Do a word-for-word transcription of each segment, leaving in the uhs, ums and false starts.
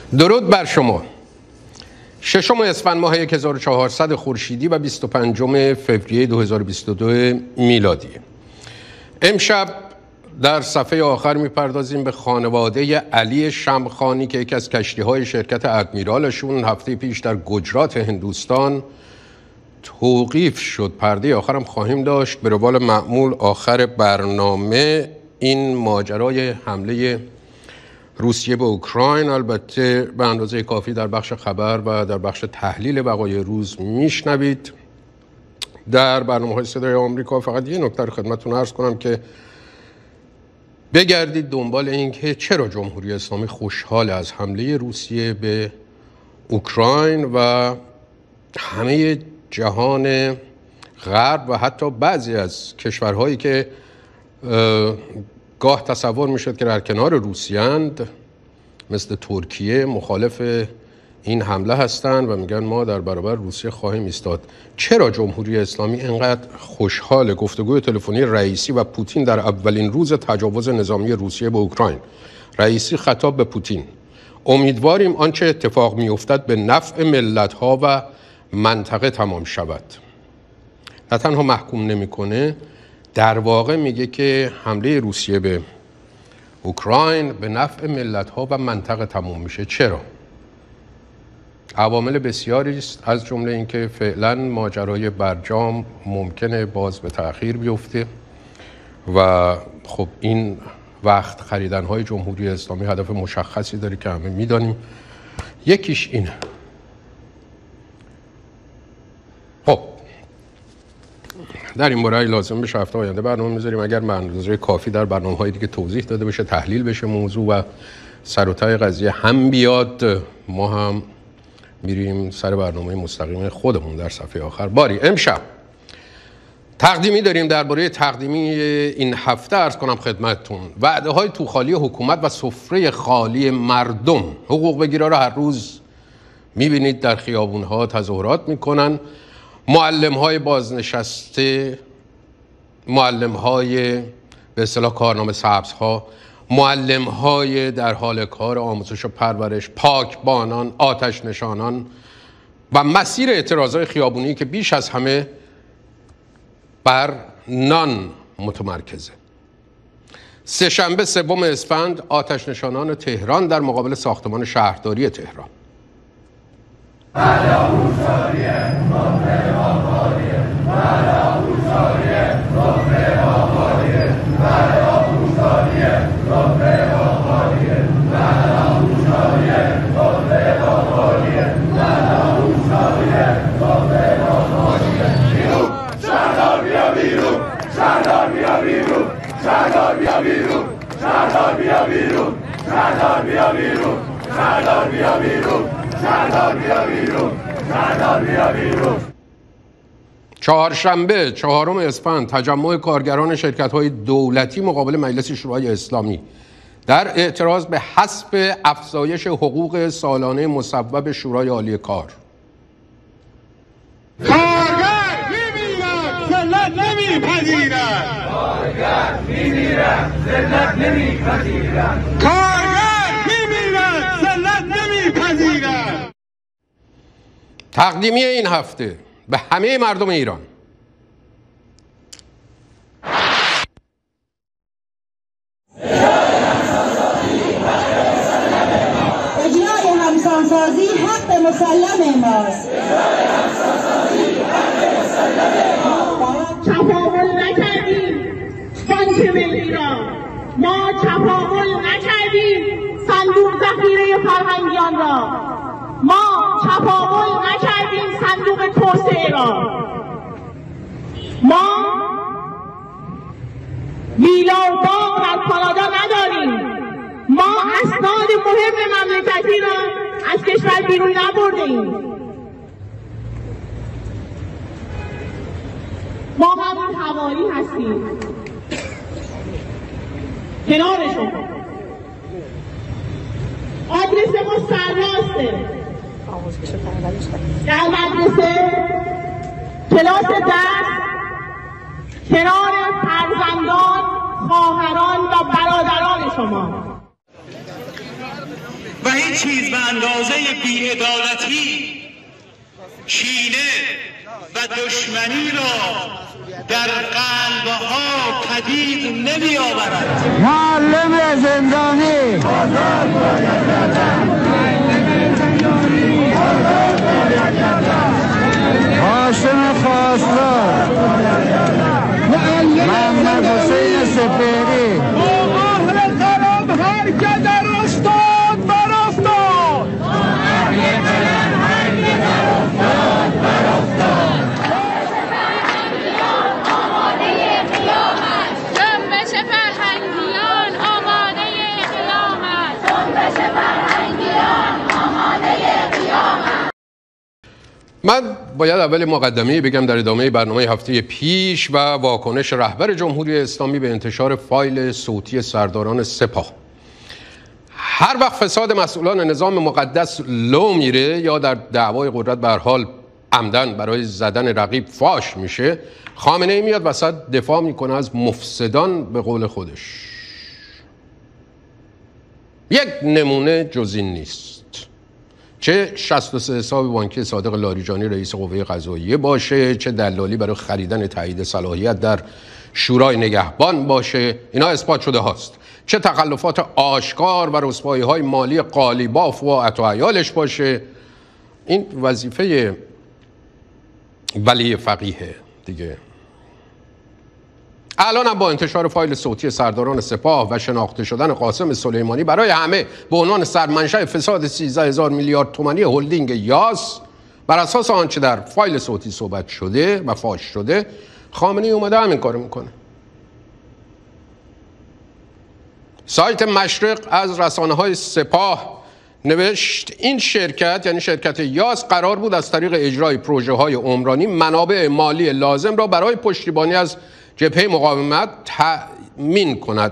درود بر شما. ششم اسفند ماه هزار و چهارصد خورشیدی و بیست و پنجم فوریه دو هزار و بیست و دو میلادی. امشب در صفحه آخر میپردازیم به خانواده علی شمخانی که یکی از کشتی‌های شرکت ادمیرالشون هفته پیش در گجرات هندوستان توقیف شد. پرده آخرم خواهیم داشت. به روال معمول آخر برنامه این ماجرای حمله روسیه به اوکراین، البته به اندازه کافی در بخش خبر و در بخش تحلیل وقایع روز میشنوید. در برنامه‌های صدای آمریکا فقط یه نکته رو خدمتتون عرض کنم که بگردید دنبال این که چرا جمهوری اسلامی خوشحال از حمله روسیه به اوکراین و همه جهان غرب و حتی بعضی از کشورهایی که گاه تصور میشد که در کنار روسیه‌اند مثل ترکیه مخالف این حمله هستند و میگن ما در برابر روسیه خواهیم ایستاد. چرا جمهوری اسلامی اینقدر خوشحال؟ گفتگوی تلفنی رئیسی و پوتین در اولین روز تجاوز نظامی روسیه به اوکراین. رئیسی خطاب به پوتین: امیدواریم آنچه اتفاق میافتد به نفع ملت‌ها و منطقه تمام شود. نه تنها محکوم نمیکنه، در واقع میگه که حمله روسیه به اوکراین به نفع ملت‌ها و منطقه تموم میشه. چرا؟ عوامل بسیاری است، از جمله اینکه فعلا ماجرای برجام ممکنه باز به تأخیر بیفته و خب این وقت خریدن‌های جمهوری اسلامی هدف مشخصی داره که همه میدانیم. یکیش اینه. خب در این باره لازم بشه هفته آینده برنامه میذاریم، اگر به اندازه کافی در برنامه‌های دیگه توضیح داده بشه، تحلیل بشه موضوع و سر و ته قضیه هم بیاد، ما هم میریم سر برنامه مستقیم خودمون در صفحه آخر. باری امشب تقدیمی داریم. درباره تقدیمی این هفته عرض کنم خدمتتون وعده های توخالی حکومت و سفره خالی مردم. حقوق بگیرا رو هر روز میبینید در خیابون‌ها تظاهرات میکنن. معلم‌های بازنشسته، معلم‌های به اصطلاح کارنامه سبزها، معلم‌های در حال کار آموزش و پرورش، پاکبانان، آتش نشانان و مسیر اعتراضات خیابونی که بیش از همه بر نان متمرکزه. سه‌شنبه سوم اسفند آتش نشانان تهران در مقابل ساختمان شهرداری تهران. چهارشنبه چهارم اسفند تجمع کارگران شرکت‌های دولتی مقابل مجلس شورای اسلامی در اعتراض به حذف افزایش حقوق سالانه مصوب شورای عالی کار. کارگر می‌میرد ذلت نمی‌پذیرد. کارگر می‌میرد ذلت نمی‌پذیرد. کارگر می‌میرد ذلت نمی‌پذیرد. تقدیمی این هفته به همه مردم ایران. اجرای همسانسازی حق مسلم ماست. تفاول نکردیم بانک ملی را، ما تفاول نکردیم صندوق ذخیره فرهنگیان را، ما تفاول نکردیم صندوق توسعه را، ما ویلا و باغ در کانادا نداریم، ما اسناد مهم مملکتی را از کشور بیرون نبردیم. ما هم حوالی هستیم کنار شما. آدرس ما سرراسته. در مدرسه کلاس درس کنار فرزندان، خواهران و برادران شما. و هیچ چیز به اندازه بی‌عدالتی، کینه و دشمنی را در قلبها پدید نمی آورد. معلم زندانی هاشم خواستار محمد حسین سپهری اهل قلم هر که در استاد برافتاد، جنبش فرهنگیان آماده قیامت. جنبش فرهنگیان آماده قیامت. من باید اول مقدمه بگم در ادامه برنامه هفته پیش و واکنش رهبر جمهوری اسلامی به انتشار فایل صوتی سرداران سپاه. هر وقت فساد مسئولان نظام مقدس لو میره یا در دعوای قدرت به هر حال عمدن برای زدن رقیب فاش میشه، خامنه ای میاد وسط دفاع میکنه از مفسدان به قول خودش. یک نمونه جز این نیست. چه شصت و سه حساب بانکی صادق لاریجانی رئیس قوه قضاییه باشه، چه دلالی برای خریدن تایید صلاحیت در شورای نگهبان باشه، اینا اثبات شده هاست. چه تخلفات آشکار و رسوایی‌های مالی قالیباف و عطاعیالش باشه، این وظیفه ولی فقیه دیگه. الان هم با انتشار فایل صوتی سرداران سپاه و شناخته شدن قاسم سلیمانی برای همه به عنوان سرمنشأ فساد سیزده هزار میلیارد تومانی هلدینگ یاس، بر اساس آنچه در فایل صوتی صحبت شده و فاش شده، خامنه‌ای اومده همین کارو میکنه. سایت مشرق از رسانه‌های سپاه نوشت این شرکت، یعنی شرکت یاس، قرار بود از طریق اجرای پروژه‌های عمرانی منابع مالی لازم را برای پشتیبانی از جبهه مقاومت تأمین کند.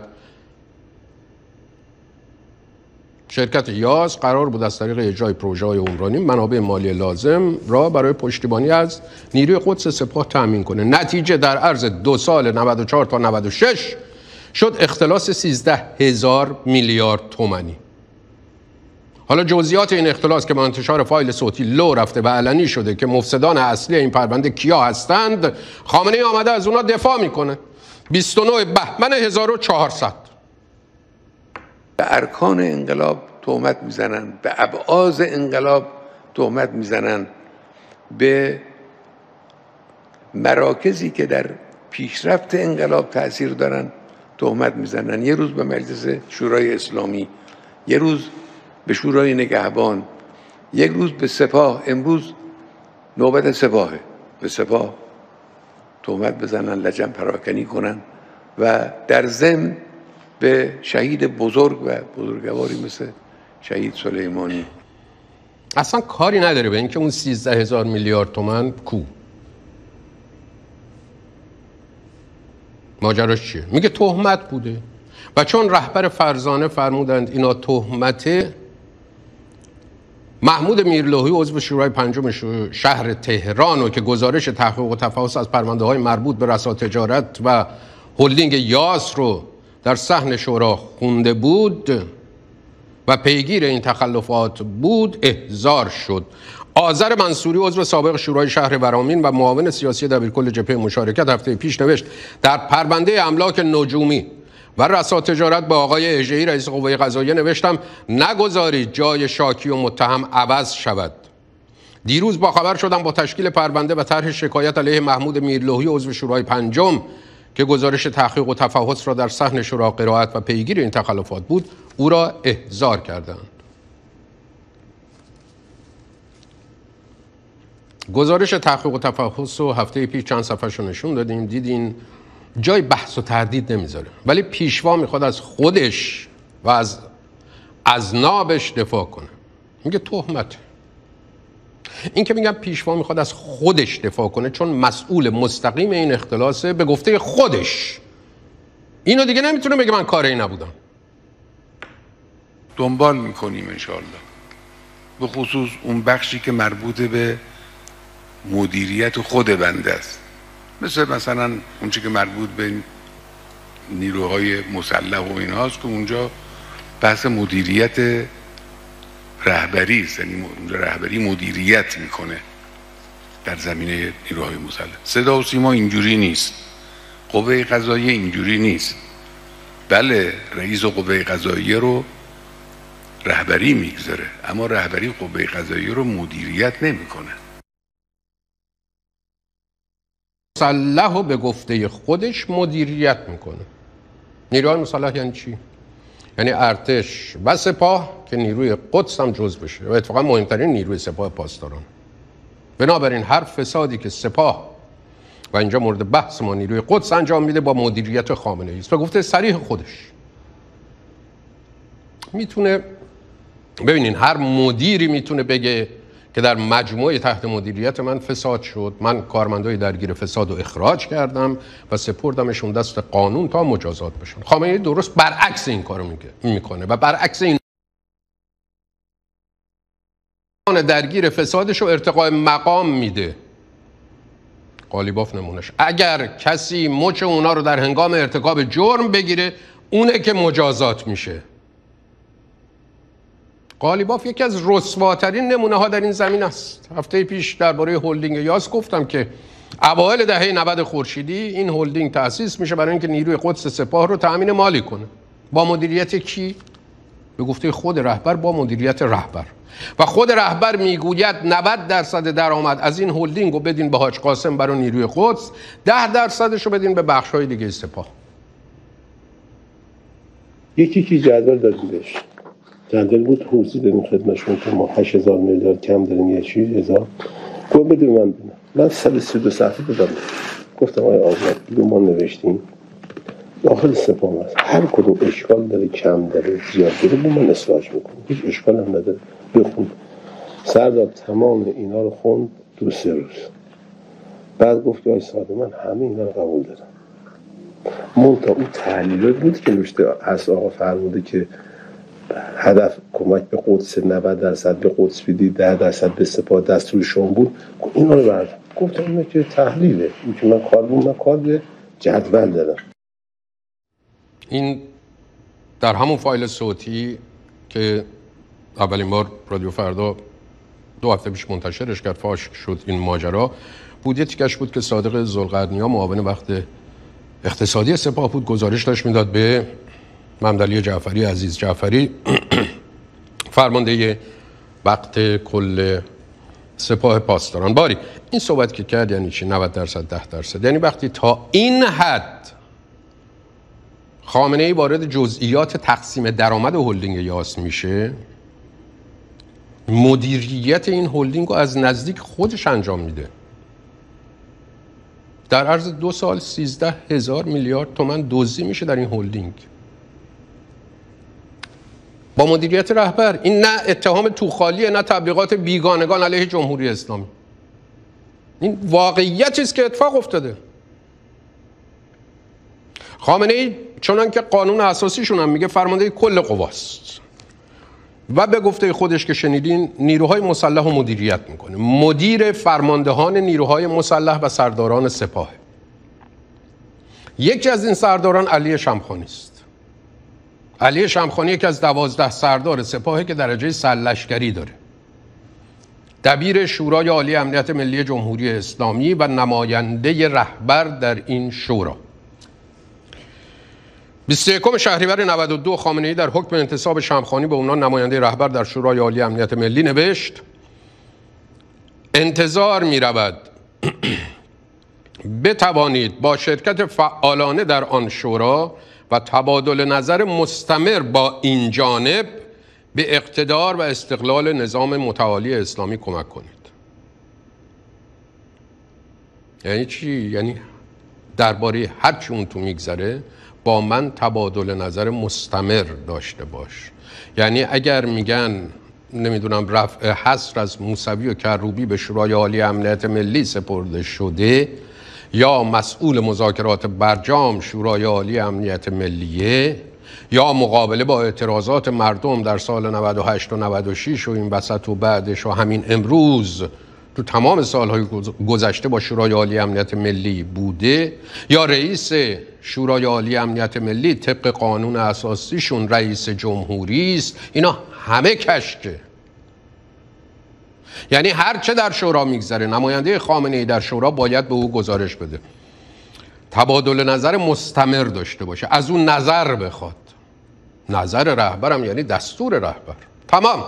شرکت یاس قرار بود از طریق اجرای پروژه‌های عمرانی منابع مالی لازم را برای پشتیبانی از نیروی قدس سپاه تأمین کنه. نتیجه در عرض دو سال نود و چهار تا نود و شش شد اختلاس سیزده هزار میلیارد تومانی. حالا جزئیات این اختلاس که با انتشار فایل صوتی لو رفته و علنی شده که مفسدان اصلی این پرونده کیا هستند، خامنه‌ای آمده از اونا دفاع میکنه. بیست و نه بهمن هزار و چهارصد به ارکان انقلاب تهمت میزنن، به ابعاض انقلاب تهمت میزنن، به مراکزی که در پیشرفت انقلاب تأثیر دارن تهمت میزنن. یه روز به مجلس شورای اسلامی، یه روز به شورای نگهبان، یک روز به سپاه. امروز نوبت سپاهه، به سپاه تهمت بزنن، لجن پراکنی کنن و در ضمن به شهید بزرگ و بزرگواری مثل شهید سلیمانی. اصلا کاری نداره به اینکه اون سیزده هزار میلیارد تومن کو. ماجراش چیه؟ میگه تهمت بوده و چون رهبر فرزانه فرمودند اینا تهمته، محمود میرلوحی عضو شورای پنجم شهر تهران و که گزارش تحقیق و تفحص از پرونده های مربوط به رسا تجارت و هلدینگ یاس رو در صحن شورا خونده بود و پیگیر این تخلفات بود، احضار شد. آذر منصوری عضو سابق شورای شهر ورامین و معاون سیاسی دبیرکل جبهه مشارکت هفته پیش نوشت در پرونده املاک نجومی و رسا تجارت با آقای اژه‌ای رئیس قوه قضاییه نوشتم نگذارید جای شاکی و متهم عوض شود. دیروز با خبر شدم با تشکیل پرونده و طرح شکایت علیه محمود میرلوحی عضو شورای پنجم که گزارش تحقیق و تفحص را در صحن شورا قرائت و پیگیر این تخلفات بود، او را احضار کردند. گزارش تحقیق و تفحص و هفته پیش چند صفحه‌اش رو نشون دادیم، دیدین جای بحث و تردید نمیذاره، ولی پیشوا میخواد از خودش و از اذنابش دفاع کنه. میگه تهمت. این که میگم پیشوا میخواد از خودش دفاع کنه چون مسئول مستقیم این اختلاسه به گفته خودش. اینو دیگه نمیتونه بگه من کاری نبودم. دنبال میکنیم انشاءالله، به خصوص اون بخشی که مربوط به مدیریت خود بنده است، مثل مثلا اون چی که مربوط به نیروهای مسلح و اینهاست که اونجا بحث مدیریت رهبری، یعنی رهبری مدیریت میکنه در زمینه نیروهای مسلح. صدا و سیما اینجوری نیست، قوه قضاییه اینجوری نیست. بله رئیس قوه قضاییه رو رهبری میگذاره، اما رهبری قوه قضاییه رو مدیریت نمیکنه. مسلح رو به گفته خودش مدیریت میکنه. نیروهای مسلح یعنی چی؟ یعنی ارتش و سپاه که نیروی قدس هم جزء بشه و اتفاقا مهمترین نیروی سپاه پاسداران. بنابراین هر فسادی که سپاه و اینجا مورد بحث ما نیروی قدس انجام میده با مدیریت خامنه‌ای است و گفته صریح خودش. میتونه ببینین هر مدیری میتونه بگه که در مجموعه تحت مدیریت من فساد شد، من کارمندای درگیر فساد رو اخراج کردم و سپردمشون دست قانون تا مجازات بشن. خامنه‌ای درست برعکس این کارو میکنه و برعکس این درگیر فسادش رو ارتقاء مقام میده. قالیباف نمونش. اگر کسی مچ اونا رو در هنگام ارتکاب جرم بگیره اونه که مجازات میشه. قالیباف یکی از رسواترین نمونه ها در این زمین است. هفته پیش درباره هلدینگ یاس گفتم که اوایل دهه نود خورشیدی این هلدینگ تأسیس میشه برای اینکه نیروی قدس سپاه رو تأمین مالی کنه. با مدیریت کی؟ به گفته خود رهبر، با مدیریت رهبر. و خود رهبر میگوید نود درصد درآمد از این هلدینگ رو بدین به حاج قاسم برای نیروی قدس، ده درصدش رو بدین به بخش‌های دیگه سپاه. یکی که جدول دادیم بهش، جدول بود حوزی داریم خدمتشون که ما هشت هزار میلیارد کم داریم یا چیز هزار. گفت بده من بینم. من صد و سی و دو صفحه دادم. گفتم آیا آزاد دیگه ما نوشتیم داخل سپاه هست، هر کدوم اشکال داره، کم داره، زیاد داره، با من اصلاحش میکنم، هیچ اشکال هم نداره. بخون. سردار تمام اینا رو خوند دو سه روز. بعد گفت آی ساده من همه اینا رو قبول دارم. منتها اون تحلیل بود که نوشته از آقا فرموده که هدف کمک به قدس نود درصد به قدس بدی، ده درصد به سپاه دستور شما بود. اینا رو بردم. گفتم اینه که تحلیله. این که من کار بود، من کار به جدول دارم. این در همون فایل صوتی که اولین بار رادیو فردا دو هفته پیش منتشرش کرد، فاش شد این ماجرا، بود یه تیکش بود که صادق ذوالقرنیا معاون وقت اقتصادی سپاه بود، گزارش داشت میداد به ممدلی جعفری عزیز جعفری فرمانده وقت کل سپاه پاسداران. باری این صحبت که کرد یعنی چی؟ نود درصد ده درصد، یعنی وقتی تا این حد خامنه‌ای وارد جزئیات تقسیم درآمد هلدینگ یاس میشه، مدیریت این هلدینگ رو از نزدیک خودش انجام میده. در عرض دو سال سیزده هزار میلیارد تومان دزدی میشه در این هلدینگ با مدیریت رهبر. این نه اتهام توخالیه، نه تبلیغات بیگانگان علیه جمهوری اسلامی. این واقعیتی است که اتفاق افتاده. خامنه‌ای چنان که قانون اساسیشون هم میگه فرمانده کل قواست و به گفته خودش که شنیدین نیروهای مسلح رو مدیریت میکنه. مدیر فرماندهان نیروهای مسلح و سرداران سپاه. یکی از این سرداران علی شمخانی است. علی شمخانی یکی از دوازده سردار سپاه که درجه سرلشکری داره. دبیر شورای عالی امنیت ملی جمهوری اسلامی و نماینده رهبر در این شورا. بیست و یکم شهریور نود و دو خامنه‌ای در حکم انتصاب شمخانی به عنوان نماینده رهبر در شورای عالی امنیت ملی نوشت انتظار می رود بتوانید با شرکت فعالانه در آن شورا و تبادل نظر مستمر با این جانب به اقتدار و استقلال نظام متعالی اسلامی کمک کنید. یعنی چی؟ یعنی درباره هر چی اون تو میگذره با من تبادل نظر مستمر داشته باش. یعنی اگر میگن نمیدونم رفع حصر از موسوی و کروبی به شورای عالی امنیت ملی سپرده شده یا مسئول مذاکرات برجام شورای عالی امنیت ملیه یا مقابله با اعتراضات مردم در سال نود و هشت و نود و شش و این وسط و بعدش و همین امروز تو تمام سالهای گذشته با شورای عالی امنیت ملی بوده، یا رئیس شورای عالی امنیت ملی طبق قانون اساسیشون رئیس جمهوری است، اینا همه کشکه. یعنی هر چه در شورا میگذره نماینده خامنه‌ای در شورا باید به او گزارش بده، تبادل نظر مستمر داشته باشه، از اون نظر بخواد. نظر رهبرم یعنی دستور رهبر. تمام.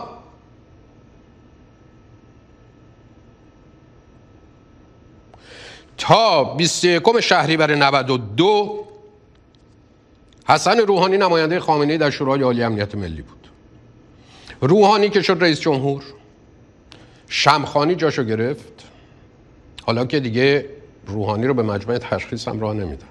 تا بیست و یکم شهریور نود و دو حسن روحانی نماینده خامنه‌ای در شورای عالی امنیت ملی بود. روحانی که شد رئیس جمهور، شمخانی جاشو گرفت. حالا که دیگه روحانی رو به مجمع تشخیص هم راه نمیدن.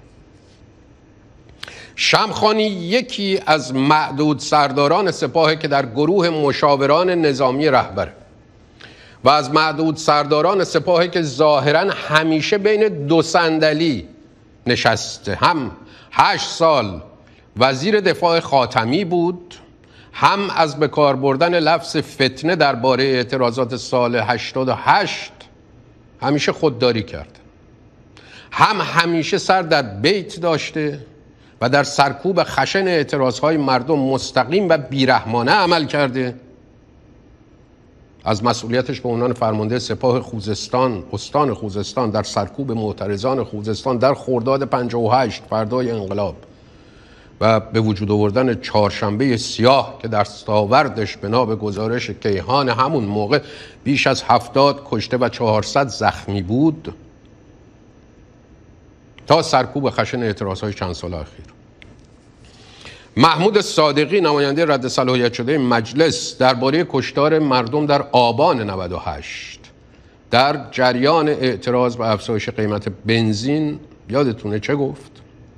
شمخانی یکی از معدود سرداران سپاه که در گروه مشاوران نظامی رهبره و از معدود سرداران سپاه که ظاهراً همیشه بین دو صندلی نشسته. هم هشت سال وزیر دفاع خاتمی بود، هم از به کار بردن لفظ فتنه درباره اعتراضات سال هشتاد و هشت همیشه خودداری کرد، هم همیشه سر در بیت داشته و در سرکوب خشن اعتراضهای مردم مستقیم و بیرحمانه عمل کرده. از مسئولیتش به عنوان فرمانده سپاه خوزستان، استان خوزستان، در سرکوب معترضان خوزستان در خرداد پنجاه و هشت فردای انقلاب و به وجود آوردن چهارشنبه سیاه که در دستاوردش بنا به گزارش کیهان همون موقع بیش از هفتاد کشته و چهارصد زخمی بود، تا سرکوب خشن اعتراضهای چند سال اخیر. محمود صادقی نماینده رد صلاحیت شده مجلس درباره کشتار مردم در آبان نود و هشت در جریان اعتراض و افزایش قیمت بنزین یادتونه چه گفت؟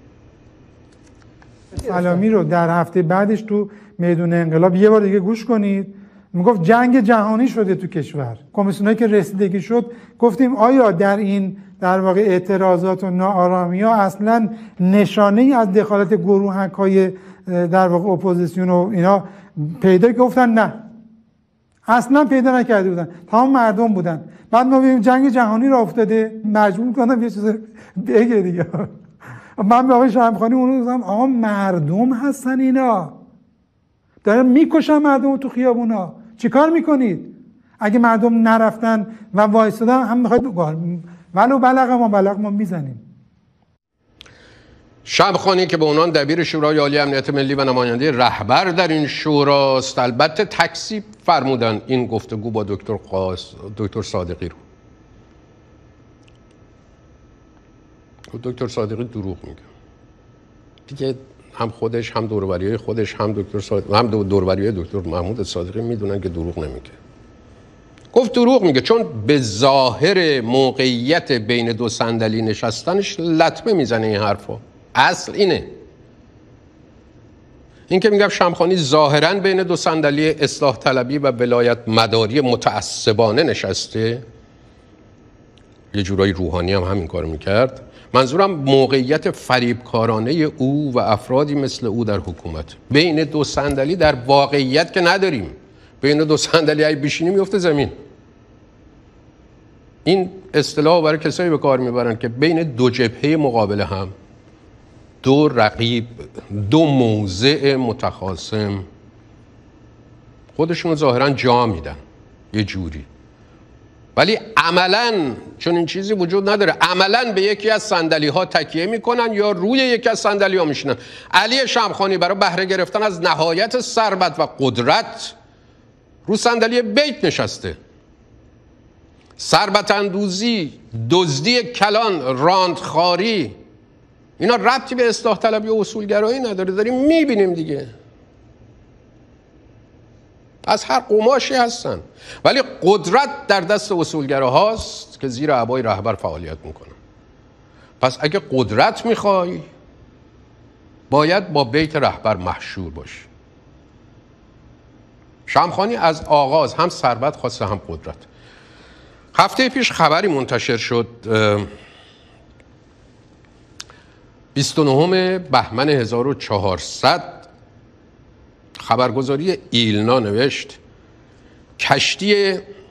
سلامی رو در هفته بعدش تو میدون انقلاب یه بار دیگه گوش کنید. میگفت جنگ جهانی شده تو کشور. کمیسیونایی که رسیدگی شد گفتیم آیا در این در واقع اعتراضات و ناآرامی ها اصلا نشانه ای از دخالت گروهک های در واقع اپوزیسیون و اینا پیدا؟ گفتن نه، اصلا پیدا نکرده بودن، تمام مردم بودن. بعد ما ببینیم جنگ جهانی را افتاده، مجبور کنم یه چیز بگه دیگه. من به آقای شمخانی اونو گفتم آقا مردم هستن اینا، دارن میکشن مردم تو خیابونا، چیکار میکنید؟ اگه مردم نرفتن و وایسادن هم میخواید ولو بلغ ما بلغ ما میزنیم. شمخانی که به عنوان دبیر شورای عالی امنیت ملی و نماینده رهبر در این شوراست البته تکذیب فرمودن این گفتگو با دکتر قاس دکتر صادقی رو. دکتر صادقی دروغ میگه دیگه، هم خودش هم دوروریای خودش هم دکتر صادقی هم دوروریای دکتر محمود صادقی میدونن که دروغ نمیگه. گفت دروغ میگه چون به ظاهر موقعیت بین دو صندلی نشستنش لطمه میزنه این حرفا. اصل اینه. این که میگم شمخانی ظاهراً بین دو صندلی اصلاح طلبی و ولایت مداری متعصبانه نشسته، یه جورایی روحانی هم همین کار میکرد. منظورم موقعیت فریبکارانه او و افرادی مثل او در حکومت. بین دو صندلی در واقعیت که نداریم، بین دو صندلی ای بشینی میفته زمین. این اصطلاح برای کسایی به کار میبرن که بین دو جبهه مقابل هم، دو رقیب، دو موضع متخاصم خودشون ظاهرا جا میدن یه جوری، ولی عملاً چون این چیزی وجود نداره، عملاً به یکی از صندلی ها تکیه میکنن یا روی یکی از صندلی ها میشینن. علی شمخانی برای بهره گرفتن از نهایت ثروت و قدرت رو صندلی بیت نشسته. ثروت اندوزی، دزدی کلان، راندخاری، اینا ربطی به اصلاح طلبی و اصولگرایی نداره، داریم میبینیم دیگه. از هر قماشی هستن، ولی قدرت در دست اصولگراهاست که زیر عبای رهبر فعالیت میکنن. پس اگه قدرت میخوای باید با بیت رهبر محشور باشی. شمخانی از آغاز هم ثروت خواسته هم قدرت. هفته پیش خبری منتشر شد، بیست و نهم بهمن هزار و چهارصد خبرگزاری ایلنا نوشت کشتی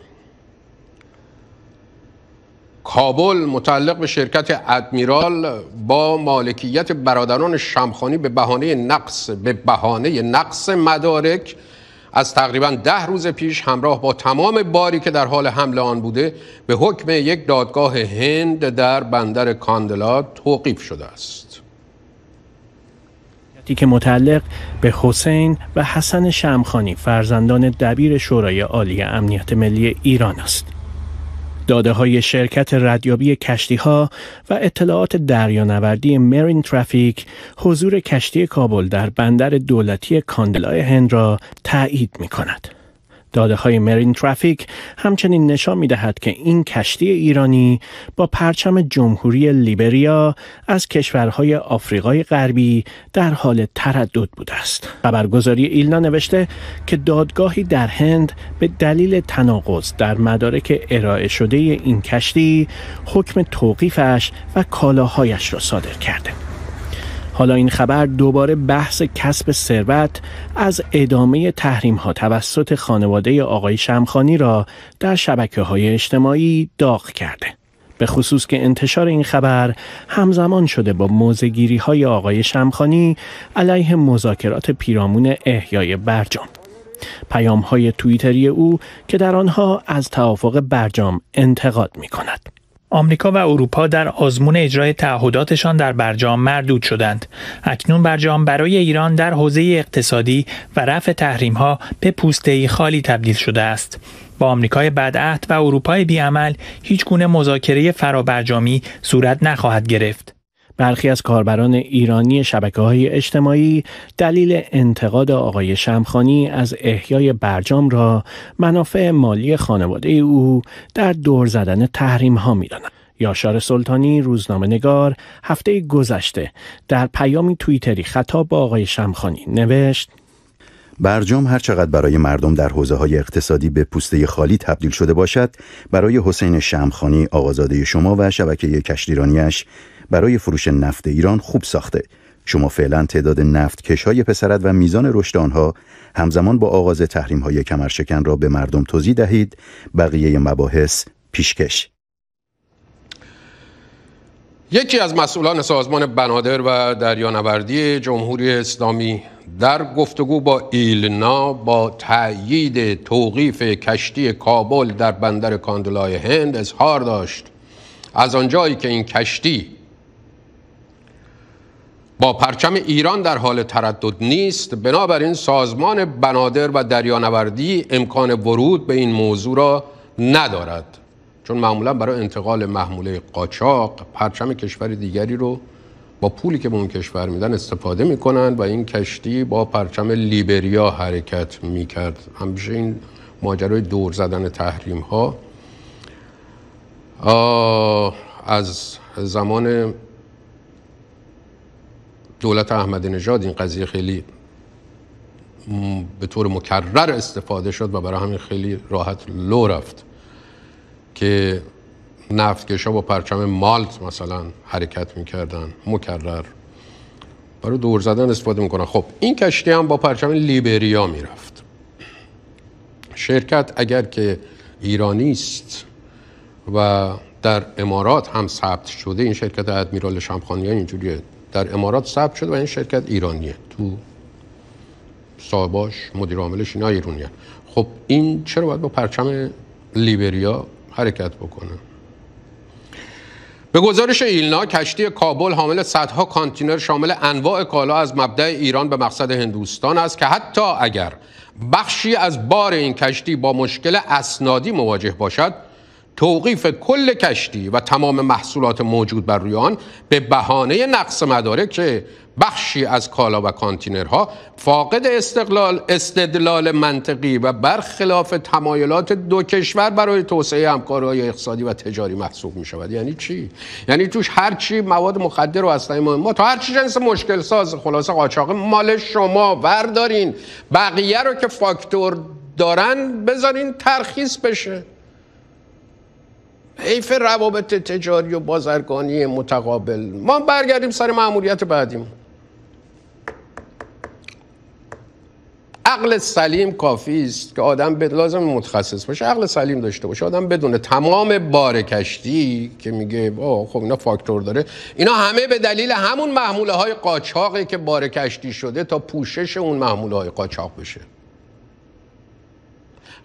کابل متعلق به شرکت ادمیرال با مالکیت برادران شمخانی به بهانه نقص به بهانه نقص مدارک از تقریباً ده روز پیش همراه با تمام باری که در حال حمل آن بوده به حکم یک دادگاه هند در بندر کاندلا توقیف شده است. که متعلق به حسین و حسن شمخانی فرزندان دبیر شورای عالی امنیت ملی ایران است. داده های شرکت ردیابی کشتی ها و اطلاعات دریانوردی مرین ترافیک حضور کشتی کابل در بندر دولتی کاندلای هند را تایید می کند. داده های مرین ترافیک همچنین نشان می دهد که این کشتی ایرانی با پرچم جمهوری لیبریا از کشورهای آفریقای غربی در حال تردد بوده است. خبرگزاری ایلنا نوشته که دادگاهی در هند به دلیل تناقض در مدارک ارائه شده این کشتی حکم توقیفش و کالاهایش را صادر کرده. حالا این خبر دوباره بحث کسب ثروت از ادامه تحریم‌ها توسط خانواده آقای شمخانی را در شبکه‌های اجتماعی داغ کرده. به خصوص که انتشار این خبر همزمان شده با موضع‌گیری‌های آقای شمخانی علیه مذاکرات پیرامون احیای برجام. پیام‌های توییتری او که در آنها از توافق برجام انتقاد می‌کند. آمریکا و اروپا در آزمون اجرای تعهداتشان در برجام مردود شدند. اکنون برجام برای ایران در حوزه اقتصادی و رفع تحریم‌ها به پوسته‌ای خالی تبدیل شده است. با آمریکای بدعهد و اروپای بی‌عمل هیچ گونه مذاکره فرابرجامی صورت نخواهد گرفت. برخی از کاربران ایرانی شبکه‌های اجتماعی دلیل انتقاد آقای شمخانی از احیای برجام را منافع مالی خانواده او در دور زدن تحریم‌ها می‌دانند. یاشار سلطانی روزنامه‌نگار هفته گذشته در پیامی توییتری خطاب با آقای شمخانی نوشت: برجام هر چقدر برای مردم در حوزه‌های اقتصادی به پوسته خالی تبدیل شده باشد، برای حسین شمخانی آقازاده شما و شبکه کشتیرانیش برای فروش نفت ایران خوب ساخته. شما فعلا تعداد نفت کش‌های پسرد و میزان رشد آنها همزمان با آغاز تحریم‌های کمرشکن را به مردم توضیح دهید. بقیه مباحث پیشکش. یکی از مسئولان سازمان بنادر و دریانوردی جمهوری اسلامی در گفتگو با ایلنا با تأیید توقیف کشتی کابل در بندر کاندلای هند اظهار داشت از آنجایی که این کشتی با پرچم ایران در حال تردد نیست، بنابراین سازمان بنادر و دریانوردی امکان ورود به این موضوع را ندارد، چون معمولا برای انتقال محموله قاچاق پرچم کشور دیگری رو با پولی که به اون کشور میدن استفاده میکنن و این کشتی با پرچم لیبریا حرکت میکرد. همیشه این ماجرای دور زدن تحریم ها از زمان دولت احمدی نژاد این قضیه خیلی به طور مکرر استفاده شد و برای همین خیلی راحت لو رفت که نفتکشا با پرچم مالت مثلا حرکت میکردن، مکرر برای دور زدن استفاده میکنن. خب این کشتی هم با پرچم لیبریا میرفت. شرکت اگر که ایرانی است و در امارات هم ثبت شده، این شرکت ادمیرال شمخانی اینجوریه، در امارات ثبت شده و این شرکت ایرانیه، تو صاحباش مدیر عاملش اینا ایرانیه. خب این چرا باید با پرچم لیبریا حرکت بکنه؟ به گزارش ایلنا کشتی کابل حامل صدها کانتینر شامل انواع کالا از مبدأ ایران به مقصد هندوستان است که حتی اگر بخشی از بار این کشتی با مشکل اسنادی مواجه باشد، توقیف کل کشتی و تمام محصولات موجود بر روی آن به بهانه نقص مدارک که بخشی از کالا و کانتینرها فاقد استقلال استدلال منطقی و برخلاف تمایلات دو کشور برای توسعه همکاری‌های اقتصادی و تجاری محسوب می شود. یعنی چی؟ یعنی توش هر چی مواد مخدر و اسلحه ما تا هر چی جنس مشکل ساز خلاصه قاچاق مال شما بردارین، بقیه رو که فاکتور دارن بذارین ترخیص بشه. حیف روابط تجاری و بازرگانی متقابل. ما برگردیم سر مأموریت بعدیم. عقل سلیم کافی است که آدم بد... لازم متخصص باشه، عقل سلیم داشته باشه، آدم بدونه تمام بار کشتی که میگه آه خب اینا فاکتور داره، اینا همه به دلیل همون محموله های قاچاقی که بار کشتی شده تا پوشش اون محموله های قاچاق بشه.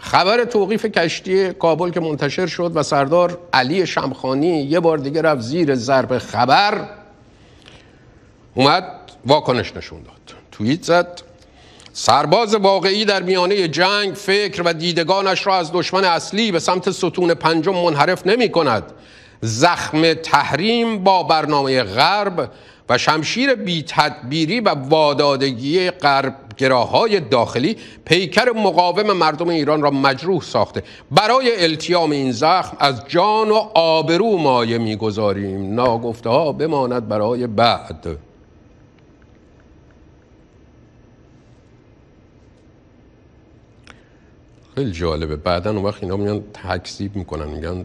خبر توقیف کشتی کابل که منتشر شد و سردار علی شمخانی یه بار دیگه رفت زیر ضرب خبر، اومد واکنش نشون داد، توییت زد: سرباز واقعی در میانه جنگ فکر و دیدگانش را از دشمن اصلی به سمت ستون پنجم منحرف نمی کند. زخم تحریم با برنامه غرب و شمشیر بی تدبیری و وادادگی غربگراهای داخلی پیکر مقاوم مردم ایران را مجروح ساخته. برای التیام این زخم از جان و آبرو مایه می‌گذاریم. ناگفته ها بماند برای بعد. خیلی جالبه. بعدن اون وقت اینا میان تکذیب میکنن، میگن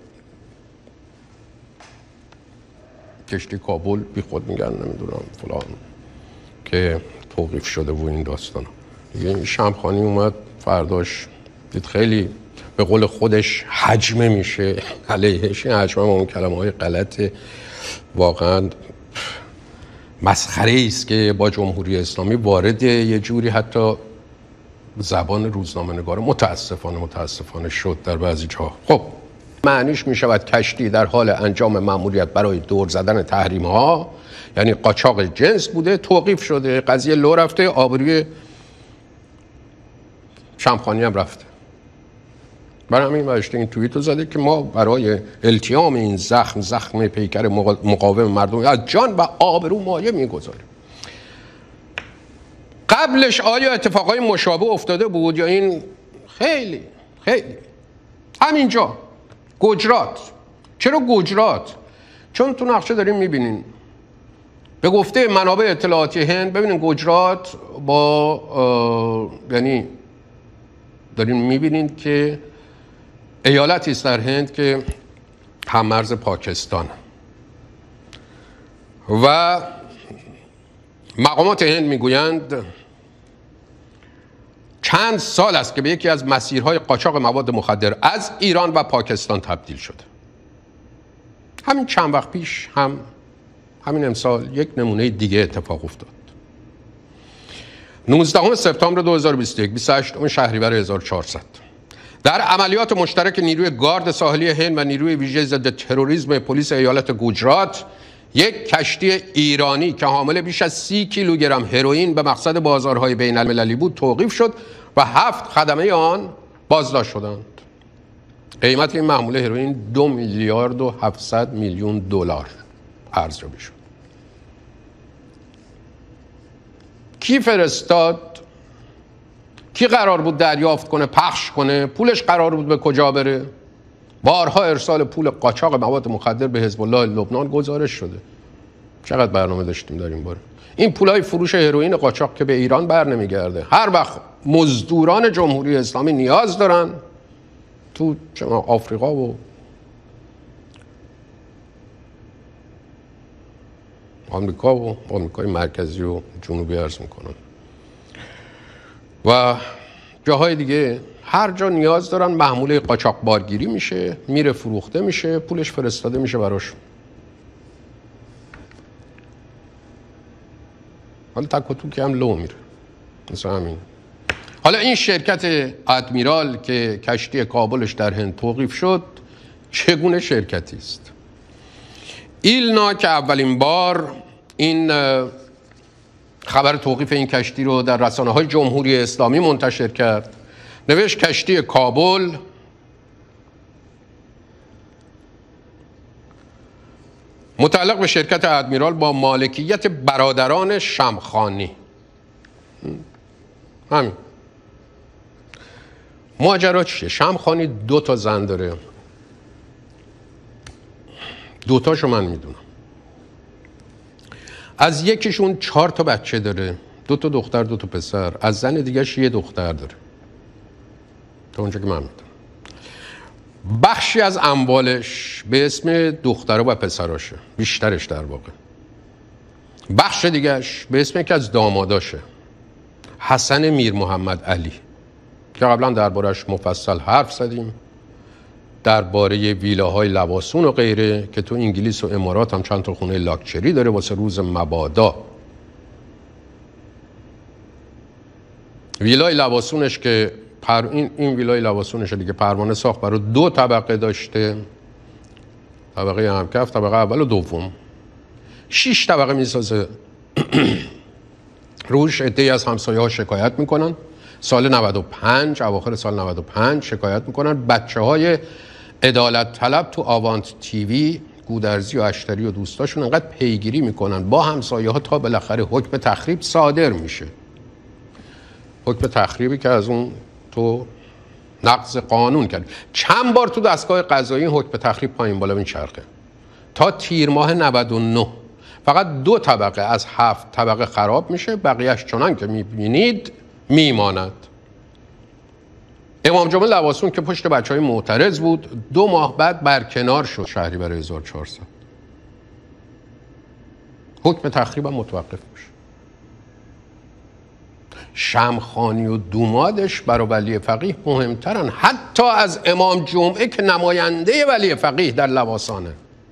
کشتی کابل بی خود میگن نمیدونم فلان که توقیف شده و این داستانا. دیگه شمخانی اومد فرداش دید خیلی به قول خودش حجمه میشه علیهش. این حجمه اون کلمه های غلط واقعا مسخره است که با جمهوری اسلامی وارد یه جوری حتی زبان روزنامه نگار متاسفانه متاسفانه شد در بعضی جاها. خب معنیش می شود کشتی در حال انجام مأموریت برای دور زدن تحریم ها، یعنی قاچاق جنس بوده، توقیف شده، قضیه لو رفته، آبروی شمخانی هم رفته. برای همین واشته این توییت رو زده که ما برای التیام این زخم زخم پیکر مقاوم مردم از جان و آبرو مایه میگذاریم. قبلش آیا اتفاقای مشابه افتاده بود یا این خیلی خیلی همینجا گجرات. چرا گجرات؟ چون تو نقشه داریم میبینین به گفته منابع اطلاعاتی هند، ببینین گجرات با یعنی دارین میبینین که ایالتی است در هند که هممرز پاکستان و مقامات هند میگویند چند سال است که به یکی از مسیرهای قاچاق مواد مخدر از ایران و پاکستان تبدیل شده. همین چند وقت پیش هم همین امسال یک نمونه دیگه اتفاق افتاد. نوزدهم سپتامبر دو هزار و بیست و یک، بیست و هشتم شهریور هزار و چهارصد، در عملیات مشترک نیروی گارد ساحلی هند و نیروی ویژه ضد تروریسم پلیس ایالت گوجرات، یک کشتی ایرانی که حامل بیش از سی کیلوگرم هروئین به مقصد بازارهای بین المللی بود توقیف شد و هفت خدمه آن بازداشت شدند. قیمت این محموله هروئین دو میلیارد و هفتصد میلیون دلار ارزیابی شد. کی فرستاد؟ کی قرار بود دریافت کنه، پخش کنه؟ پولش قرار بود به کجا بره؟ بارها ارسال پول قاچاق مواد مخدر به حزب الله لبنان گزارش شده. چقدر برنامه داشتیم در این باره. این پولای فروش هروئین قاچاق که به ایران بر نمیگرده. هر وقت مزدوران جمهوری اسلامی نیاز دارن تو آفریقا و آمریکا و آمریکای مرکزی و جنوبی عرض میکنن و جاهای دیگه، هر جا نیاز دارن محموله قاچاق بارگیری میشه، میره فروخته میشه، پولش فرستاده میشه براش. حالا تک و توکی هم لو میره مثلا همین. حالا این شرکت ادمیرال که کشتی کابلش در هند توقیف شد چگونه شرکتی است؟ ایلنا که اولین بار این خبر توقیف این کشتی رو در رسانه‌های جمهوری اسلامی منتشر کرد، نوشت کشتی کابل متعلق به شرکت ادمیرال با مالکیت برادران شمخانی. همین ماجرا چیه؟ شمخانی دو تا زن داره، دو تاشو من میدونم. از یکیشون چهار تا بچه داره، دو تا دختر دو تا پسر. از زن دیگه‌ش یه دختر داره تا اونجا که من میدونم. بخشی از اموالش به اسم دخترها و پسراشه، بیشترش در واقع. بخش دیگهش به اسم یکی از داماداشه، حسن میر محمد علی، که قبلا دربارش مفصل حرف زدیم، درباره ویلاهای لواسون و غیره که تو انگلیس و امارات هم چند تا خونه لاکچری داره واسه روز مبادا. ویلای لواسونش که پر... این, این ویلای لواسونشه دیگه، پروانه ساخت برای دو طبقه داشته، طبقه همکف، طبقه اول و دوم، شش طبقه میسازه. روش عده‌ای از همسایه ها شکایت میکنن. سال نود و پنج، اواخر سال نود و پنج شکایت میکنن بچه های عدالت طلب تو آوانت تیوی، گودرزی و اشتری و دوستاشون انقدر پیگیری میکنن با همسایه ها تا بالاخره حکم تخریب صادر میشه. حکم تخریبی که از اون تو نقض قانون کرد. چند بار تو دستگاه قضایی حکم تخریب پایین بالا میچرخه. تا تیر ماه نود و نه فقط دو طبقه از هفت طبقه خراب میشه، بقیهش چنان که میبینید میماند. امام جمعه لواسون که پشت بچه های معترض بود، دو ماه بعد برکنار شد شهری برای هزار و چهارصد. حکم تخریب هم متوقف میشه. شمخانی و دومادش برای ولی فقیه مهمترن حتی از امام جمعه که نماینده ولی فقیه در لواسانه.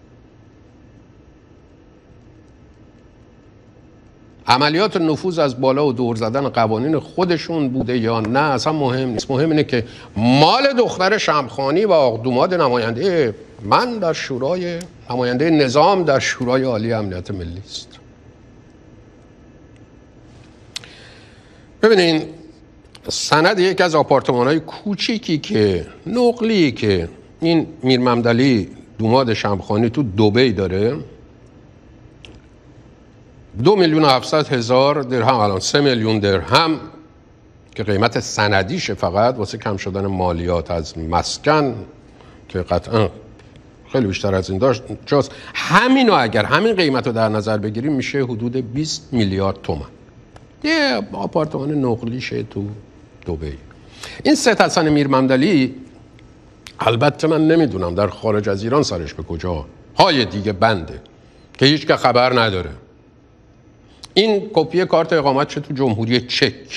عملیات نفوذ از بالا و دور زدن قوانین خودشون بوده یا نه اصلا مهم نیست. مهم اینه که مال دختر شمخانی و آق دوماد نماینده من در شورای نماینده نظام در شورای عالی امنیت ملی است. ببینین سند یک از آپارتمان‌های کوچیکی که نقلی که این میر ممدلی دوماد شمخانی تو دبی داره، دو میلیون و هفتصد هزار درهم، الان سه میلیون درهم که قیمت سندیشه فقط واسه کم شدن مالیات از مسکن که قطعا خیلی بیشتر از این داشت جاست. همینو اگر همین قیمت رو در نظر بگیریم میشه حدود بیست میلیارد تومان. یه آپارتمان نقلیشه تو دبی. این سید حسن میر ممدلی البته من نمیدونم در خارج از ایران سرش به کجا های دیگه بنده که هیچ که خبر نداره. این کپی کارت اقامت چه تو جمهوری چک.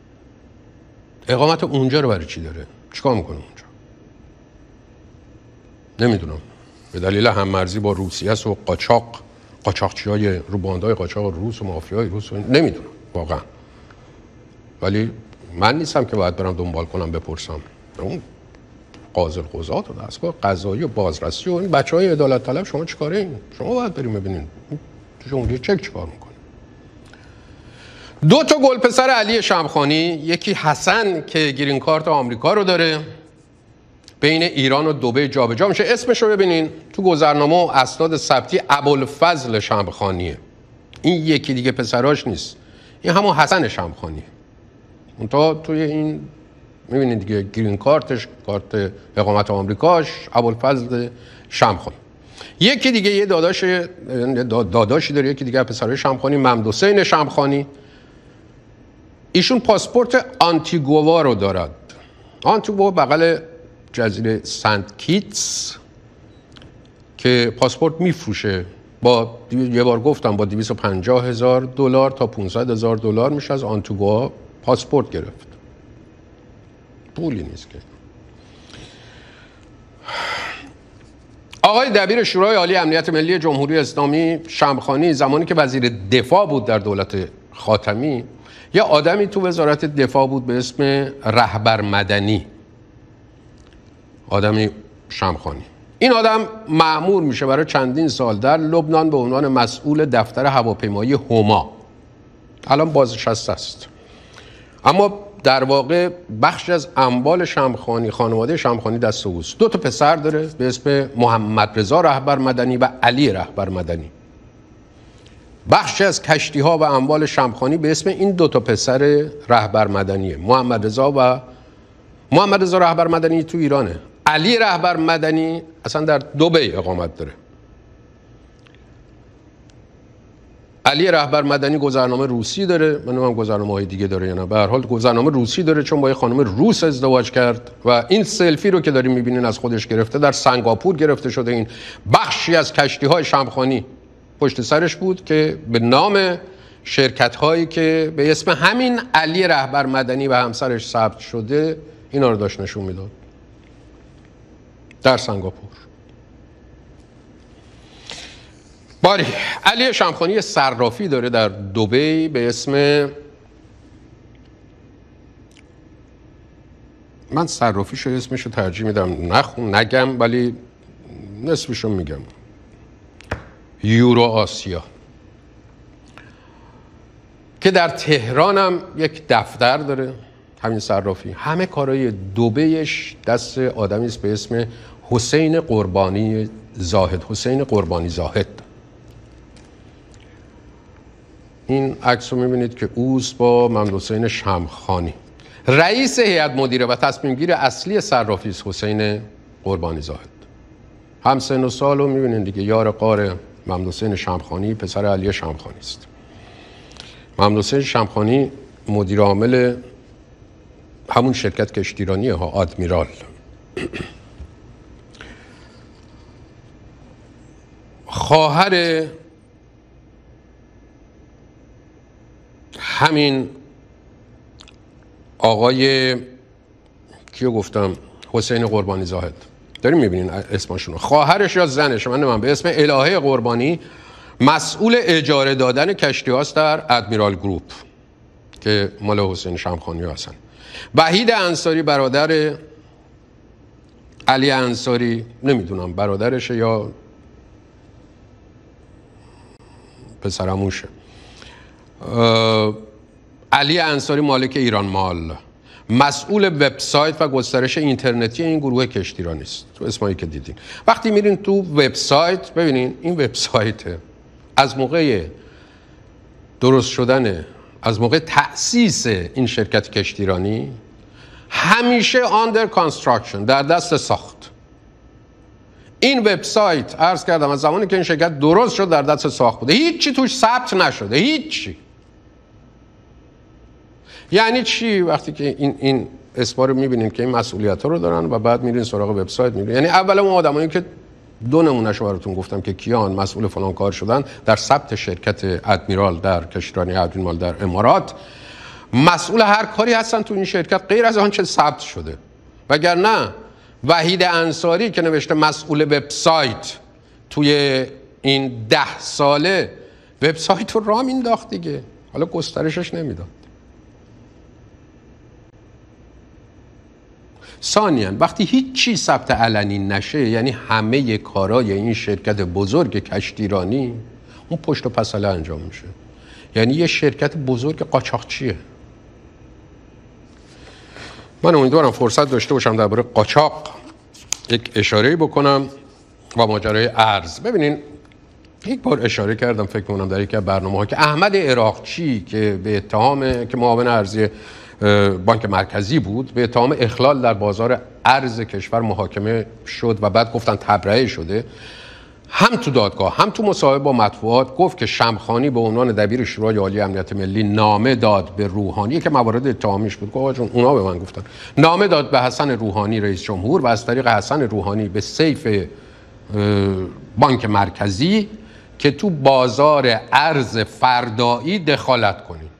اقامت اونجا رو برای چی داره؟ چیکار میکنه اونجا؟ نمیدونم. به دلیل هممرزی با روسیه و قاچاق، قاچاقچیای روباندای قاچاق روس و مافیای روس و نمیدونم واقعا. ولی من نیستم که باید برم دنبال کنم بپرسم. اون قاضی القضات و دستگاه قضایی و بازرسی و این بچهای عدالت طلب شما چیکاره این؟ شما باید بریم ببینین تو جمهوری چک چیکار میکنه. دو تا گل پسر علی شمخانی، یکی حسن که گرین کارت آمریکا رو داره، بین ایران و دبی جابجا میشه. اسمش رو ببینین تو گذرنامه و اسناد ثبتی ابوالفضل شمخانیه. این یکی دیگه پسراش نیست، این همون حسن شمخانیه. اونتا توی این میبینید دیگه گرین کارتش، کارت اقامت آمریکاش ابوالفضل شمخانی. یکی دیگه یه داداش داداشی داره، یکی دیگه پسرای شمخانی، ممدوحسین شمخانی. ایشون پاسپورت آنتیگوا رو دارد. آنتیگوا بغل جزیره سنت کیتس که پاسپورت میفروشه با یه بار گفتم با دویست و پنجاه هزار دلار تا پانصد هزار دلار میشه از آنتیگوا پاسپورت گرفت. پولی نیست که. آقای دبیر شورای عالی امنیت ملی جمهوری اسلامی شمخانی زمانی که وزیر دفاع بود در دولت خاتمی، یه آدمی تو وزارت دفاع بود به اسم رهبر مدنی، آدمی شمخانی. این آدم مأمور میشه برای چندین سال در لبنان به عنوان مسئول دفتر هواپیمایی هما. الان بازنشسته است، اما در واقع بخش از اموال شمخانی، خانواده شمخانی دست اوست. دو تا پسر داره به اسم محمد رضا رهبر مدنی و علی رهبر مدنی. بخش از کشتی ها و اموال شمخانی به اسم این دو تا پسر رهبر مدنیه. محمد رضا و محمد رضا رهبر مدنی تو ایرانه. علی رهبر مدنی اصلا در دبی اقامت داره. علی رهبر مدنی گذرنامه روسی داره، من نمیدونم گذرنامه های دیگه داره یا نه. به هر حال گذرنامه روسی داره چون با یه خانم روس ازدواج کرد و این سلفی رو که داریم میبینین از خودش گرفته، در سنگاپور گرفته شده. این بخشی از کشتی های شمخانی پشت سرش بود که به نام شرکت هایی که به اسم همین علی رهبر مدنی و همسرش ثبت شده اینا رو داشت نشون میداد در سنگاپور. باری علی شمخانی صرافی داره در دبی به اسم من صرافیشو اسمشو ترجیح میدم نخون نگم، ولی نصفشو میگم. یورو آسیا که در تهران هم یک دفتر داره، همین صرافی. همه کارهای دبیش دست آدمی است به اسم حسین قربانی زاهد. حسین قربانی زاهد. این عکس رو میبینید که اوست با محمد حسین شمخانی. رئیس هیئت مدیره و تصمیم گیر اصلی صرافی است حسین قربانی زاهد. هم سن و سال رو میبینید دیگه، یار قار محمد حسین شمخانی، پسر علی شمخانی است. محمد حسین شمخانی مدیر عامل همون شرکت کشتیرانی ها، آدمیرال. خواهر همین آقای کیو گفتم، حسین قربانی زاهد، داریم میبینین اسمشون. خواهرش یا زنش، من نمیم، به اسم الهه قربانی، مسئول اجاره دادن کشتی هاست در ادمیرال گروپ که مال حسین شمخانی هستن. وحید انصاری برادر علی انصاری، نمیدونم برادرشه یا پسرعموشه. علی انصاری مالک ایران مال، مسئول وبسایت و گسترش اینترنتی این گروه کشتیرانی است. تو اسمایی که دیدین، وقتی میرین تو وبسایت ببینین، این وبسایت از موقع درست شدن، از موقع تأسیس این شرکت کشتیرانی همیشه under construction، در دست ساخت. این وبسایت عرض کردم از زمانی که این شرکت درست شد در دست ساخت بوده، هیچی توش ثبت نشده، هیچی. یعنی چی؟ وقتی که این این اسما رو می‌بینیم که این مسئولیت‌ها رو دارن و بعد میرین سراغ وبسایت می‌بینید، یعنی اول اون آدمایی که دو نمونهشو براتون گفتم که کیان مسئول فلان کار شدن در ثبت شرکت ادمیرال در کشتیرانی ادمیرال در امارات، مسئول هر کاری هستن تو این شرکت غیر از آنچه ثبت شده. وگرنه وحید انصاری که نوشته مسئول وبسایت توی این ده ساله وبسایت رو راه مینداخت دیگه، حالا گسترشش نمیداد. ثانیاً وقتی هیچ چی ثبت علنی نشه، یعنی همه کارای این شرکت بزرگ کشتیرانی اون پشت و پساله انجام میشه. یعنی یه شرکت بزرگ قاچاقچیه. من امیدوارم فرصت داشته باشم درباره قاچاق یک اشاره‌ای بکنم و ماجرای ارز. ببینین یک بار اشاره کردم فکر کنم در یکی از برنامه‌ها که احمد عراقچی که به اتهام که معاون ارزی بانک مرکزی بود به اتهام اخلال در بازار ارز کشور محاکمه شد و بعد گفتن تبرئه شده، هم تو دادگاه هم تو مصاحبه با مطبوعات گفت که شمخانی به عنوان دبیر شورای عالی امنیت ملی نامه داد به روحانی که موارد اتهامیش بود. گفت چون اونا به من گفتن نامه داد به حسن روحانی رئیس جمهور و از طریق حسن روحانی به سیف بانک مرکزی که تو بازار ارز فردایی دخالت کنید.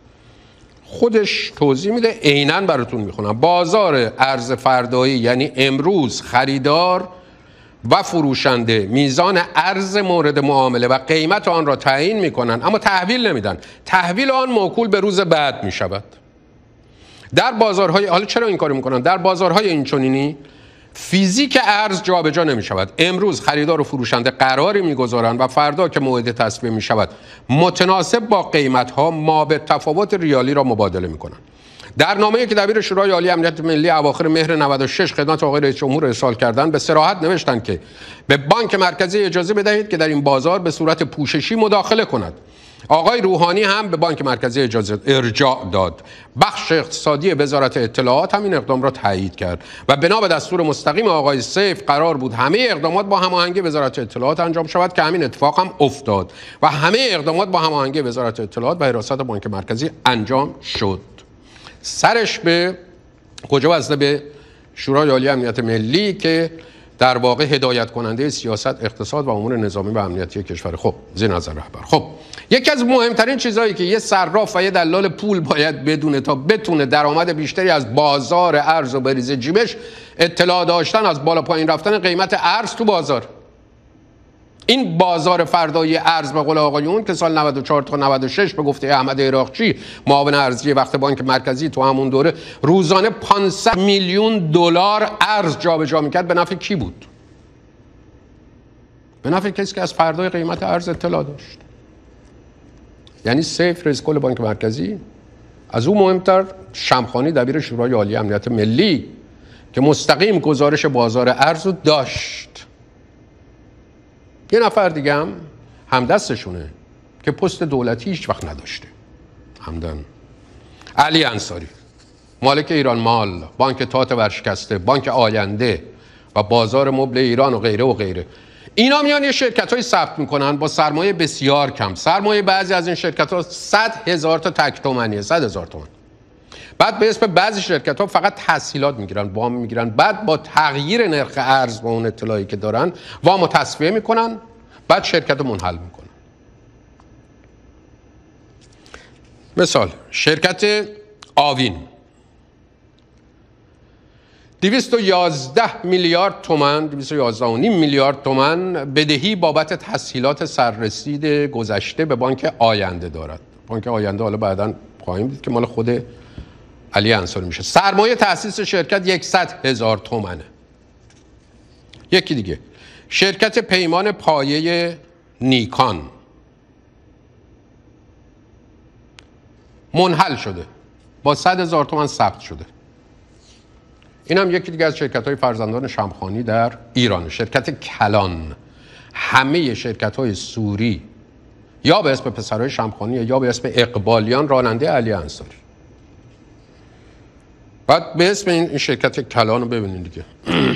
خودش توضیح میده، عیناً براتون میخونم. بازار ارز فردایی یعنی امروز خریدار و فروشنده میزان ارز مورد معامله و قیمت آن را تعیین میکنن اما تحویل نمیدن. تحویل آن موکول به روز بعد میشود. در بازارهای، حالا چرا این کارو میکنن؟ در بازارهای اینچنینی فیزیک ارز جابجا نمی شود. امروز خریدار و فروشنده قراری میگذارند و فردا که موعد تصویه می شود متناسب با قیمت ها ما به تفاوت ریالی را مبادله می کنند. در نامه‌ای که دبیر شورای عالی امنیت ملی اواخر مهر نود و شش خدمت آقای رئیس جمهور ارسال کردند به صراحت نوشتند که به بانک مرکزی اجازه بدهید که در این بازار به صورت پوششی مداخله کند. آقای روحانی هم به بانک مرکزی اجازه ارجاع داد. بخش اقتصادی وزارت اطلاعات هم این اقدام را تایید کرد و بنا به دستور مستقیم آقای سیف قرار بود همه اقدامات با هماهنگی وزارت اطلاعات انجام شود که همین اتفاق هم افتاد و همه اقدامات با هماهنگی وزارت اطلاعات و حراست بانک مرکزی انجام شد. سرش به کجا وصله؟ به شورای عالی امنیت ملی که در واقع هدایت کننده سیاست، اقتصاد و امور نظامی و امنیتی کشور. خب زیر نظر رهبر. خب یکی از مهمترین چیزهایی که یه صراف و یه دلال پول باید بدونه تا بتونه درآمد بیشتری از بازار ارز و بریزه جیبش، اطلاع داشتن از بالا پایین رفتن قیمت ارز تو بازار. این بازار فردایی ارز به قول آقایون که سال نود و چهار تا نود و شش به گفته احمد عراقچی معاون ارزی وقت بانک مرکزی تو همون دوره روزانه پانصد میلیون دلار ارز جابجا میکرد، به نفع کی بود؟ به نفع کسی که از فردای قیمت ارز اطلاع داشت. یعنی سیف رئیس کل بانک مرکزی. از اون مهمتر شمخانی دبیر شورای عالی امنیت ملی که مستقیم گزارش بازار ارز رو داشت. یه نفر دیگه هم همدستشونه که پست دولتی هیچ وقت نداشته، همدن علی انصاری، مالک ایران مال، بانک تات ورشکسته، بانک آینده و بازار مبل ایران و غیره و غیره. اینا میان یه شرکت های ثبت میکنن با سرمایه بسیار کم. سرمایه بعضی از این شرکت ها صد هزار تا تک تومنیه، صد هزار تومن. بعد به اسم بعضی شرکت ها فقط تسهیلات میگیرن، وام میگیرن، بعد با تغییر نرخ ارز با اون اطلاعی که دارن وامو تصفیه میکنن، بعد شرکت رو منحل میکنن. مثال شرکت آوین دویست و یازده میلیارد تومان، دویست و یازده و نیم میلیارد تومان بدهی بابت تسهیلات سررسید گذشته به بانک آینده دارد. بانک آینده حالا بعداً خواهیم دید که مال خود علی انصاری میشه. سرمایه تأسیس شرکت صد هزار تومنه. یکی دیگه شرکت پیمان پایه نیکان منحل شده، با صد هزار تومان ثبت شده. این هم یکی دیگه از شرکت‌های فرزندان شمخانی در ایران. شرکت کلان، همه شرکت‌های سوری یا به اسم پسرهای شمخانی یا به اسم اقبالیان راننده علی انصاری. بعد به اسم این شرکت کلان رو ببینید دیگه.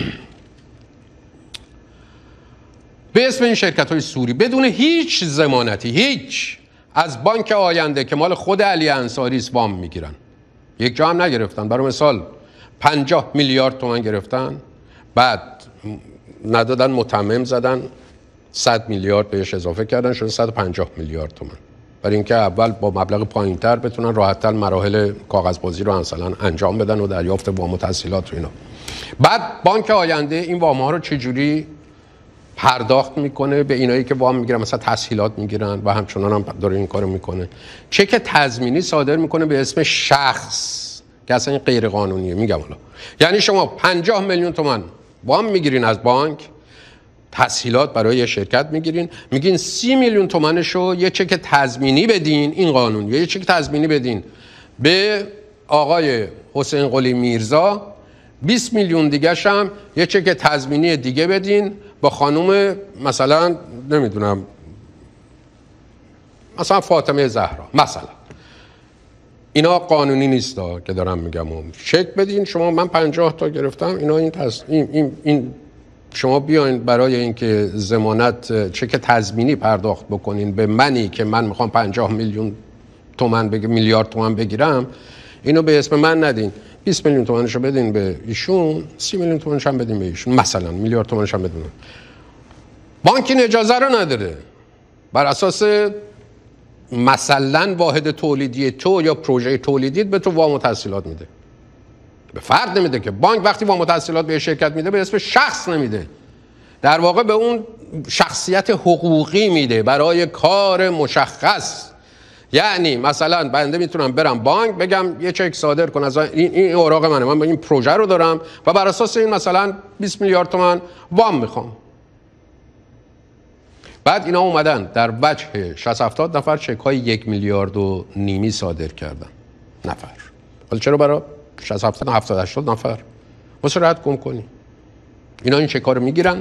به اسم این شرکت‌های سوری بدون هیچ ضمانتی، هیچ، از بانک آینده که مال خود علی انصاری است وام میگیرن. یک جا هم نگرفتن. برای مثال پنجاه میلیارد تومان گرفتن، بعد ندادن، متمم زدن، صد میلیارد بهش اضافه کردن، شده صد و پنجاه میلیارد تومان. برای اینکه اول با مبلغ پایینتر بتونن راحت‌تر مراحل کاغذبازی رو مثلا انجام بدن و دریافت وام و تسهیلات و اینا. بعد بانک آینده این وام‌ها رو چجوری پرداخت میکنه به اینایی که وام میگیرن، مثلا تسهیلات میگیرن و همچنان هم داره این کارو میکنه. چک تضمینی صادر میکنه به اسم شخص که اصلا این غیر قانونیه. میگم حالا یعنی شما پنجاه میلیون تومان وام میگیرین از بانک، تسهیلات برای یه شرکت میگیرین، میگین سی میلیون تومنشو یه چک تضمینی بدین، این قانون، یه چک تضمینی بدین به آقای حسین قلی میرزا، بیست میلیون دیگه‌ش هم یه چک تضمینی دیگه بدین با خانم مثلا نمیدونم مثلا فاطمه زهرا مثلا. اینا قانونی نیست که دارم میگم. چک بدین شما، من پنجاه تا گرفتم، اینا این تص... این, این, این شما بیاین برای اینکه ضمانت چک تضمینی پرداخت بکنین به منی که من میخوام پنجاه میلیون تومان بگ... میلیارد تومان بگیرم، اینو به اسم من ندین، بیست میلیون تومانشو بدین به ایشون، سی میلیون تومانش هم بدین به ایشون، مثلا میلیارد تومانش هم بدین. بانک این اجازه رو نداره. بر اساس مثلا واحد تولیدی تو یا پروژه تولیدیت به تو وام و تسهیلات میده، به فرد نمیده. که بانک وقتی وام و تسهیلات به شرکت میده به اسم شخص نمیده، در واقع به اون شخصیت حقوقی میده برای کار مشخص. یعنی مثلا بنده میتونم برم بانک بگم یه چک صادر کن از این این اوراق منه، من این پروژه رو دارم و بر اساس این مثلا بیست میلیارد تومان وام میخوام. بعد اینا اومدن در وجه شصت هفتاد نفر چک های یک میلیارد و نیمی صادر کردن نفر. حالا چرا برای شصت هفتاد هفتاد هشتاد نفر؟ واسه راحت گم کنی. اینا این چک ها رو میگیرن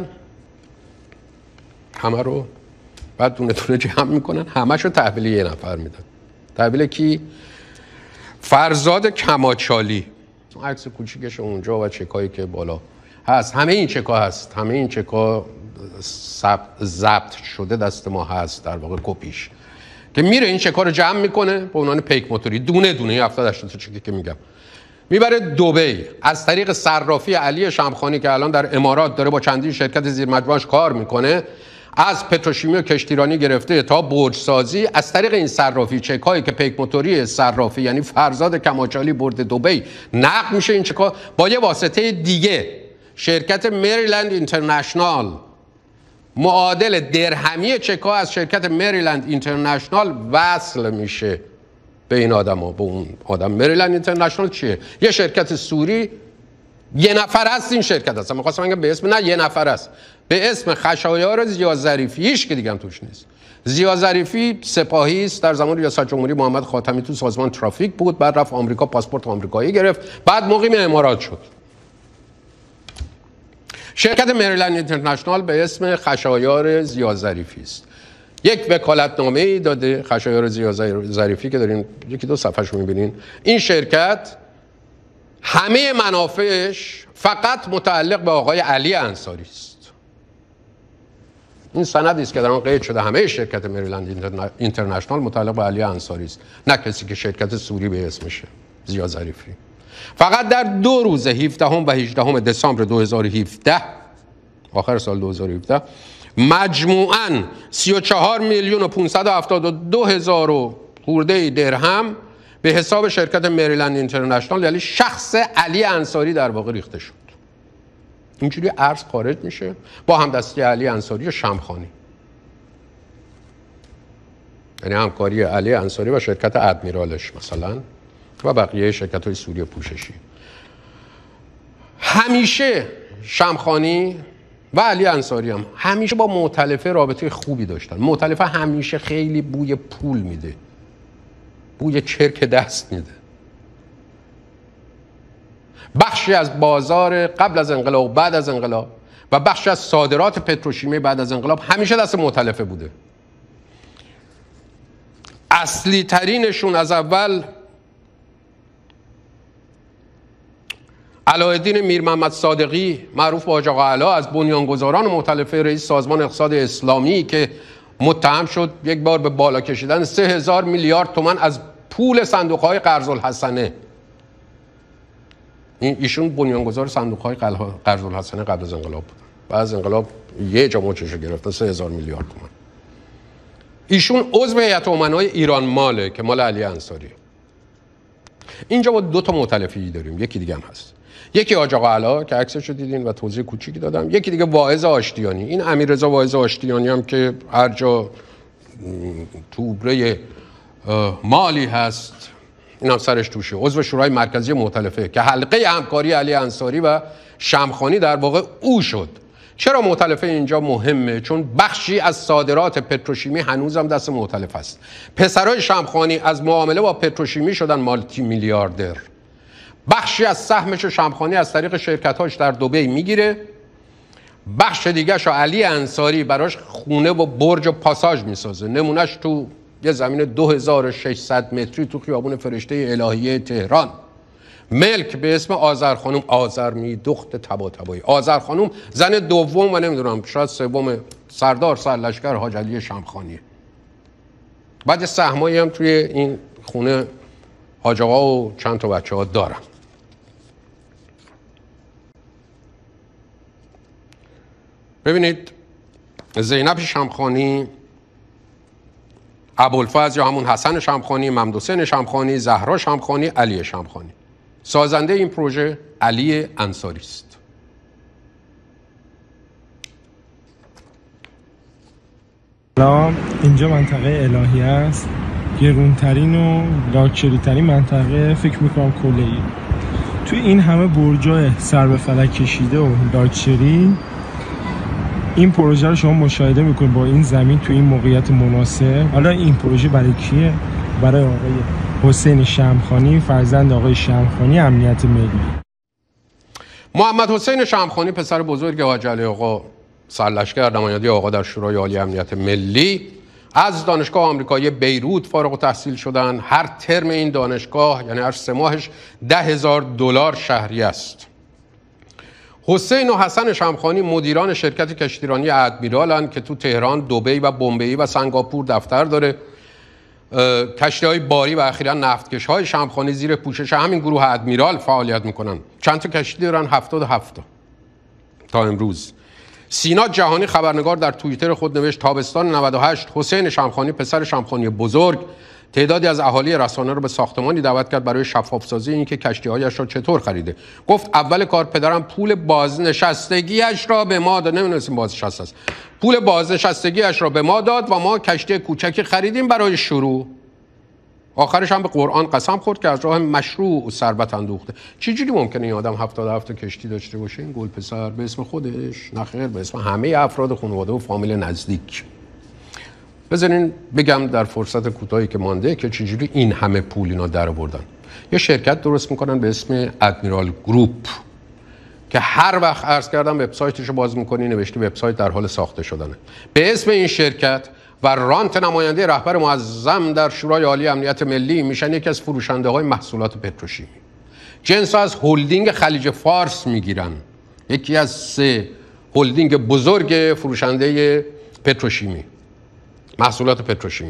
همه رو، بعد دونه دونه جمع میکنن، همه‌شو تحویل یه نفر میدن. تحویل کی؟ فرزاد کماچالی. عکس کوچیکش اونجا و چکایی که بالا هست، همه این چکا هست، همه این چکا ضبط شده دست ما هست، در واقع کپیش، که میره این چکا رو جمع میکنه به عنوان پیک موتوری، دونه دونه هفتاد هشتاد تا چکی که میگم میبره دبی از طریق صرافی علی شمخانی که الان در امارات داره با چندین شرکت زیر مجموعه‌اش کار میکنه، از پتروشیمی و کشتیرانی گرفته تا برج سازی، از طریق این صرافی چکایی که پیک موتوری صرافی یعنی فرزاد کماچالی برده دبی نقد میشه. این چکا با یه واسطه دیگه، شرکت مریلند اینترنشنال معادل درهمی چک‌ها از شرکت مریلند اینترنشنال وصل میشه به این آدم ها، به اون آدم. مریلند اینترنشنال چیه؟ یه شرکت سوری، یه نفر است این شرکت هست. من خواستم بگم به اسم، نه یه نفر است، به اسم خشایار ضیا ظریفی. هیچ که دیگه هم توش نیست. ضیا ظریفی سپاهی است، در زمان ریاست جمهوری محمد خاتمی تو سازمان ترافیک بود، بعد رفت آمریکا پاسپورت آمریکایی گرفت، بعد مقیم امارات شد. شرکت مریلند اینترنشنال به اسم خشایار ضیا ظریفی است. یک وکالتنامه ای داده خشایار ضیا ظریفی که دارین یکی دو صفحه‌اش رو می‌بینین. این شرکت همه منافعش فقط متعلق به آقای علی انصاری است. این سندی است که در آن قید شده همه شرکت مریلند اینترنشنال متعلق به علی انصاری است، نه کسی که شرکت سوری به اسمشه، ضیا ظریفی. فقط در دو روز هفدهم و هجدهم دسامبر دو هزار و هفده، آخر سال دو هزار و هفده، مجموعاً سی و چهار میلیون و پانصد و هفتاد و دو هزار و خورده درهم به حساب شرکت مریلند اینترنشنال، یعنی شخص علی انصاری در واقع ریخته شد. اینجوری ارز خارج میشه با همدستی علی انصاری و شمخانی، یعنی همکاری علی انصاری و شرکت ادمیرالش مثلا و بقیه شرکت‌های سوری پوششی. همیشه شمخانی و علی انصاری هم همیشه با مؤتلفه رابطه خوبی داشتن. مؤتلفه همیشه خیلی بوی پول میده، بوی چرک دست میده. بخشی از بازار قبل از انقلاب و بعد از انقلاب و بخشی از صادرات پتروشیمی بعد از انقلاب همیشه دست مؤتلفه بوده. اصلی ترینشون از اول علاءالدین میر محمد صادقی معروف به حاج آقا علا، از بنیانگذاران مؤتلفه، رئیس سازمان اقتصاد اسلامی، که متهم شد یک بار به بالا کشیدن سه هزار میلیارد تومان از پول صندوق‌های قرض الحسنه. این ایشون بنیانگذار صندوق‌های قرض الحسنه قبل از انقلاب بود. بعد از انقلاب یه جا موچشو گرفته سه هزار میلیارد تومان. ایشون عضو هیئت امنای ایران ماله که مال علی انصاری. اینجا ما دو تا مؤتلفی داریم، یکی دیگه هم هست. یکی حاج آقا علا که عکسشو دیدین و توضیح کوچیکی دادم، یکی دیگه واعظ آشتیانی. این امیررضا واعظ آشتیانی هم که هر جا توبره مالی هست این هم سرش توشه، عضو شورای مرکزی مؤتلفه که حلقه همکاری علی انصاری و شمخانی در واقع او شد. چرا مؤتلفه اینجا مهمه؟ چون بخشی از صادرات پتروشیمی هنوزم دست مؤتلف است. پسرای شمخانی از معامله با پتروشیمی شدن مالتی میلیاردر. بخشی از سهمش شمخانی از طریق شرکت‌هاش در دبی میگیره، بخش دیگه‌شو علی انصاری براش خونه و برج و پاساژ میسازه. نمونهش تو یه زمین دو هزار و ششصد متری تو خیابون فرشته الهیه تهران، ملک به اسم آذر خانم، آذرمی دخت طباطبایی. آذر خانم زن دوم و نمیدونم شاید سوم سردار سرلشکر حاج علی شمخانیه. بعد سهمایی هم توی این خونه حاج آقا و چند تا بچه ها دارم. ببینید زینب شمخانی، ابوالفضل یا همون حسن شمخانی، ممدوحسین شمخانی، زهرا شمخانی، علی شمخانی. سازنده این پروژه علی انصاری است. سلام، اینجا منطقه الهی است، گرونترین و لاکچری ترین منطقه فکر میکنم کله‌ای. توی این همه برجای سر به فلک کشیده و لاکچری این پروژه رو شما مشاهده میکنید با این زمین تو این موقعیت مناسب. حالا این پروژه برای کیه؟ برای آقای حسین شمخانی، فرزند آقای شمخانی، امنیت ملی. محمد حسین شمخانی پسر بزرگ حاج علی آقا سرلشکر، نماینده آقا در شورای عالی امنیت ملی، از دانشگاه آمریکایی بیروت فارغ التحصیل شدن. هر ترم این دانشگاه یعنی هر سه ماهش ده هزار دلار شهری است. حسین و حسن شمخانی مدیران شرکت کشتیرانی ادمیرالن که تو تهران، دبی و بمبئی و سنگاپور دفتر داره. کشتی‌های باری و اخیراً نفتکش‌های شمخانی زیر پوشش همین گروه ادمیرال فعالیت میکنن. چند تا کشتی دارن؟ هفتاد و هفت تا تا امروز. سینا جهانی خبرنگار در توییتر خود نوشت تابستان نود و هشت حسین شمخانی پسر شمخانی بزرگ تعدادی از اهالی رسانه رو به ساختمانی دعوت کرد برای شفاف‌سازی اینکه کشتی‌هایش را چطور خریده. گفت اول کار پدرم پول بازنشستگیش را به ما داد. نمی‌دونستیم بازنشسته است. پول بازنشستگیش را به ما داد و ما کشتی کوچکی خریدیم برای شروع. آخرش هم به قرآن قسم خورد که از راه مشروع ثروت اندوخته. چجوری ممکنه این آدم هفتاد و هفت کشتی داشته باشه؟ این گل پسر به اسم خودش؟ نه خیر، به اسم همه افراد خانواده و فامیل نزدیک. بذارین بگم در فرصت کوتاهی که مانده که چجوری این همه پول اینا در آوردن. یه شرکت درست میکنن به اسم ادمیرال گروپ که هر وقت عرض کردم وبسایتش رو باز میکنی نوشته وبسایت در حال ساخته شدنه. به اسم این شرکت و رانت نماینده رهبر معظم در شورای عالی امنیت ملی میشن یکی از فروشنده های محصولات پتروشیمی. جنس از هلدینگ خلیج فارس میگیرن، یکی از سه هلدینگ بزرگ فروشنده پتروشیمی، محصولات پتروشیمی.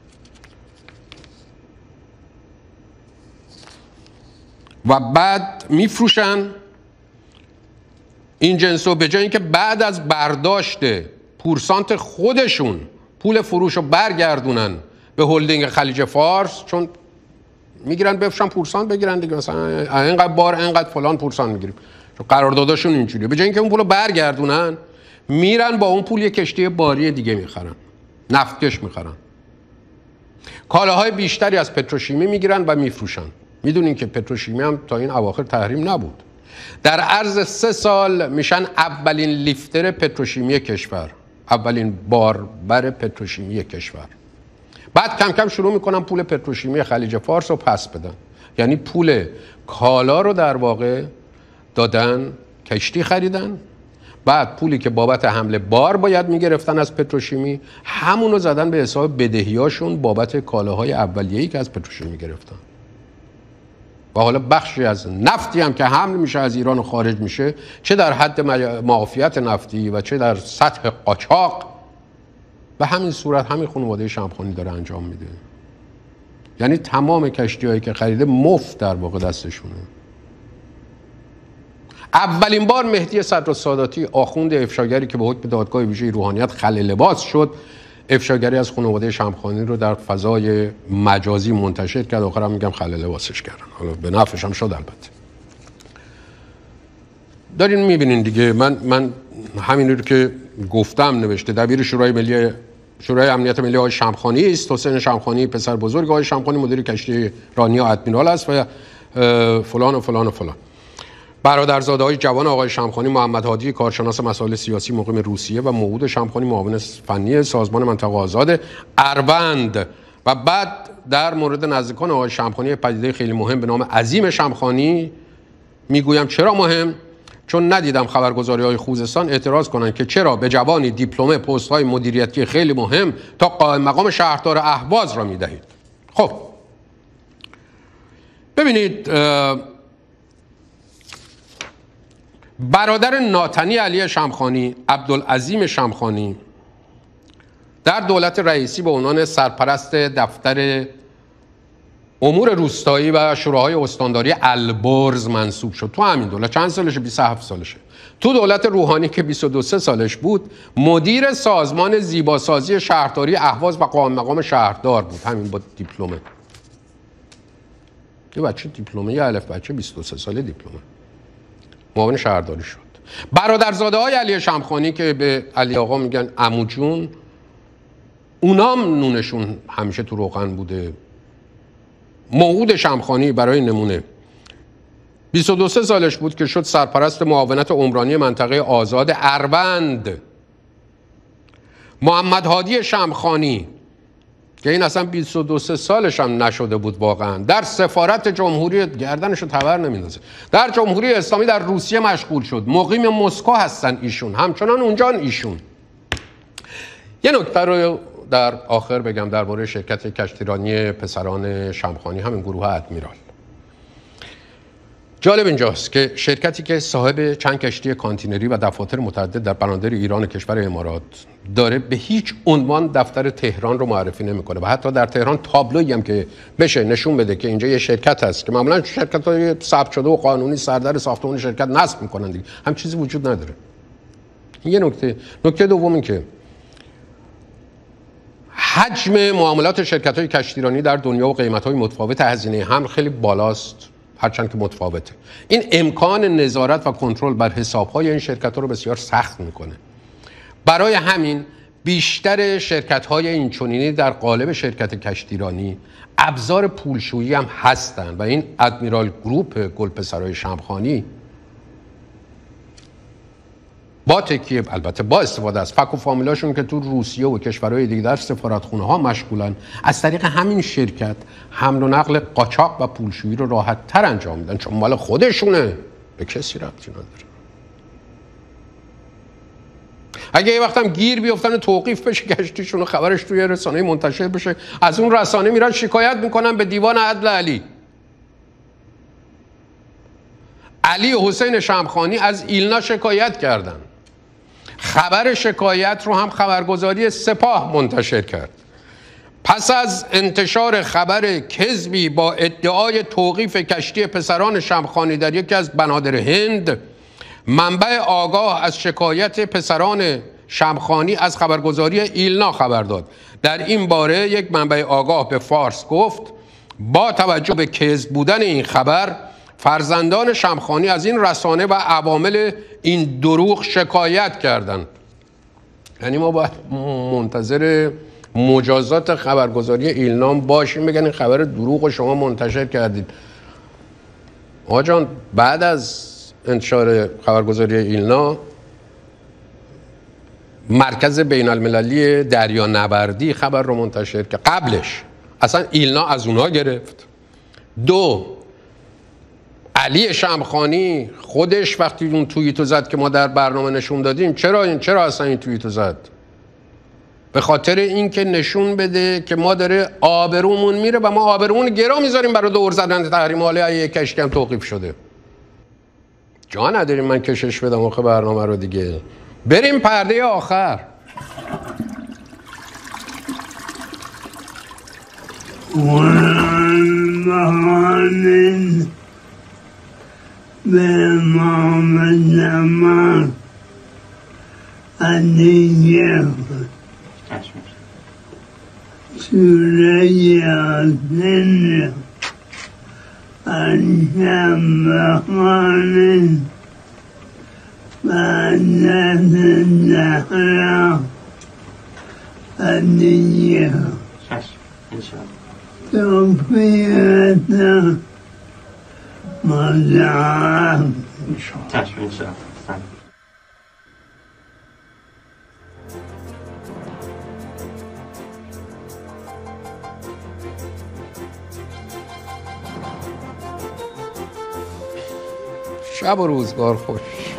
و بعد میفروشن این جنس رو به جای اینکه بعد از برداشت پورسانت خودشون پول فروش رو برگردونن به هلدینگ خلیج فارس، چون میگیرن بفروشن پورسانت بگیرن دیگه، مثلا اینقدر بار اینقدر فلان پورسانت میگیریم، چون قراردادشون اینجوریه. به جای اینکه اون پول رو برگردونن میرن با اون پول یه کشتی باری دیگه میخرن، نفتکش میخرن، کالاهای بیشتری از پتروشیمی میگیرن و میفروشن. میدونین که پتروشیمی هم تا این اواخر تحریم نبود. در عرض سه سال میشن اولین لیفتر پتروشیمی کشور، اولین باربر پتروشیمی کشور. بعد کم کم شروع میکنن پول پتروشیمی خلیج فارس رو پس بدن، یعنی پول کالا رو در واقع دادن، کشتی خریدن، بعد پولی که بابت حمل بار باید میگرفتن از پتروشیمی همونو زدن به حساب بدهیاشون بابت کالاهای اولیه‌ای که از پتروشیمی گرفتن. و حالا بخشی از نفتی هم که حمل میشه از ایران و خارج میشه، چه در حد معافیت نفتی و چه در سطح قاچاق، به همین صورت همین خانواده شمخانی داره انجام میده. یعنی تمام کشتی‌هایی که خریده مفت در واقع دستشونه. اولین بار مهدی صدرالساداتی، آخوند افشاگری که به حکم دادگاه ویژه روحانیت خلع لباس شد، افشاگری از خانواده شمخانی رو در فضای مجازی منتشر کرد. آخرام میگم خلع لباسش کردن، حالا به نفعش هم شد. البته دارین میبینین دیگه، من من همین رو که گفتم نوشته دبیر شورای ملی شورای امنیت ملی آقای شمخانی است. حسین شمخانی پسر بزرگ آقای شمخانی مدیر کشتی رانی ادمیرال است و فلان و فلان و فلان. برادرزاده‌های جوان آقای شمخانی محمد هادی کارشناس مسائل سیاسی مقیم روسیه و موعود شمخانی معاون فنی سازمان منطقه آزاد اروند. و بعد در مورد نزدیکان آقای شمخانی پدیده خیلی مهم به نام عظیم شمخانی میگویم. چرا مهم؟ چون ندیدم خبرگزاری‌های خوزستان اعتراض کنند که چرا به جوانی دیپلمه پست‌های مدیریتی خیلی مهم تا قائم مقام شهردار اهواز را میدهید. خب ببینید، برادر ناتنی علی شمخانی، عبدالعظیم شمخانی، در دولت رئیسی به عنوان سرپرست دفتر امور روستایی و شوراهای استانداری البرز منصوب شد. تو همین دولت چند سالشه؟ بیست و هفت سالشه. تو دولت روحانی که بیست و دو سالش بود، مدیر سازمان زیباسازی شهرداری اهواز و قائم مقام شهردار بود، همین با دیپلمه. یه بچه دیپلمه، یه الف بچه بیست و سه ساله دیپلمه، معاون شهرداری شد. برادرزاده های علی شمخانی که به علی آقا میگن عمو جون، اونام نونشون همیشه تو روغن بوده. موعود شمخانی برای نمونه بیست و دو سالش بود که شد سرپرست معاونت عمرانی منطقه آزاد اروند. محمد هادی شمخانی که این اصلا بیست و دو سالش هم نشده بود واقعا، در سفارت جمهوری، گردنشو تبر نمیندازه، در جمهوری اسلامی در روسیه مشغول شد. مقیم مسکو هستن ایشون، همچنان اونجا ایشون. یه نکته رو در آخر بگم درباره شرکت کشتیرانی پسران شمخانی، همین گروه ادمیرال. جالب اینجاست که شرکتی که صاحب چند کشتی کانتینری و دفاتر متعدد در بنادر ایران کشور امارات داره، به هیچ عنوان دفتر تهران رو معرفی نمیکنه و حتی در تهران تابلویی هم که بشه نشون بده که اینجا یه شرکت هست که معمولا شرکت‌های ثبت شده و قانونی سردر ساختمان شرکت نصب میکنن دیگه، هم چیزی وجود نداره. این یه نکته. نکته دوم این که حجم معاملات شرکت‌های کشتیرانی در دنیا و قیمت‌های متفاوت هزینه حمل خیلی بالاست، هرچند که متفاوته. این امکان نظارت و کنترل بر حساب‌های این شرکت‌ها رو بسیار سخت می‌کنه. برای همین بیشتر شرکت‌های اینچنینی در قالب شرکت کشتیرانی ابزار پولشویی هم هستند و این ادمیرال گروپ گلپسرای شمخانی با تکیه، البته با استفاده از فک و فامیلاشون که تو روسیه و کشورهای دیگه در سفارتخونه ها مشغولن، از طریق همین شرکت حمل و نقل قاچاق و پولشویی رو راحت تر انجام میدن، چون مال خودشونه، به کسی ربطی نداره. اگه یه وقت هم گیر بیفتن و توقیف بشه کشتیشون و خبرش توی رسانه منتشر بشه، از اون رسانه میرن شکایت میکنن به دیوان عدل علی. علی و حسین شمخانی از ایلنا شکایت کردن. خبر شکایت رو هم خبرگزاری سپاه منتشر کرد. پس از انتشار خبر کذبی با ادعای توقیف کشتی پسران شمخانی در یکی از بنادر هند، منبع آگاه از شکایت پسران شمخانی از خبرگزاری ایلنا خبر داد. در این باره یک منبع آگاه به فارس گفت با توجه به کذب بودن این خبر، فرزندان شمخانی از این رسانه و عوامل این دروغ شکایت کردند. یعنی ما باید منتظر مجازات خبرگزاری ایلنا باشیم بگن این خبر دروغ رو شما منتشر کردید. آقا جان، بعد از انتشار خبرگزاری ایلنا مرکز بین المللی دریانوردی خبر رو منتشر کرد. قبلش اصلا ایلنا از اونها گرفت. دو، علی شمخانی خودش وقتی اون توییتو زد که ما در برنامه نشون دادیم، چرا این چرا اصلا این توییتو زد؟ به خاطر اینکه نشون بده که ما داره آبرومون میره و ما آبرومون گرا میذاریم برای دور زدن تحریم حاله یک کشتی هم توقیف شده. جا نداریم من کشش بدم آخه برنامه رو دیگه. بریم پرده آخر. به محمد علیه سوره یاسین الشمخانی بعد زهرا علیه توفیت مزعم چشم انشاءالله. شب و روزگار خوش.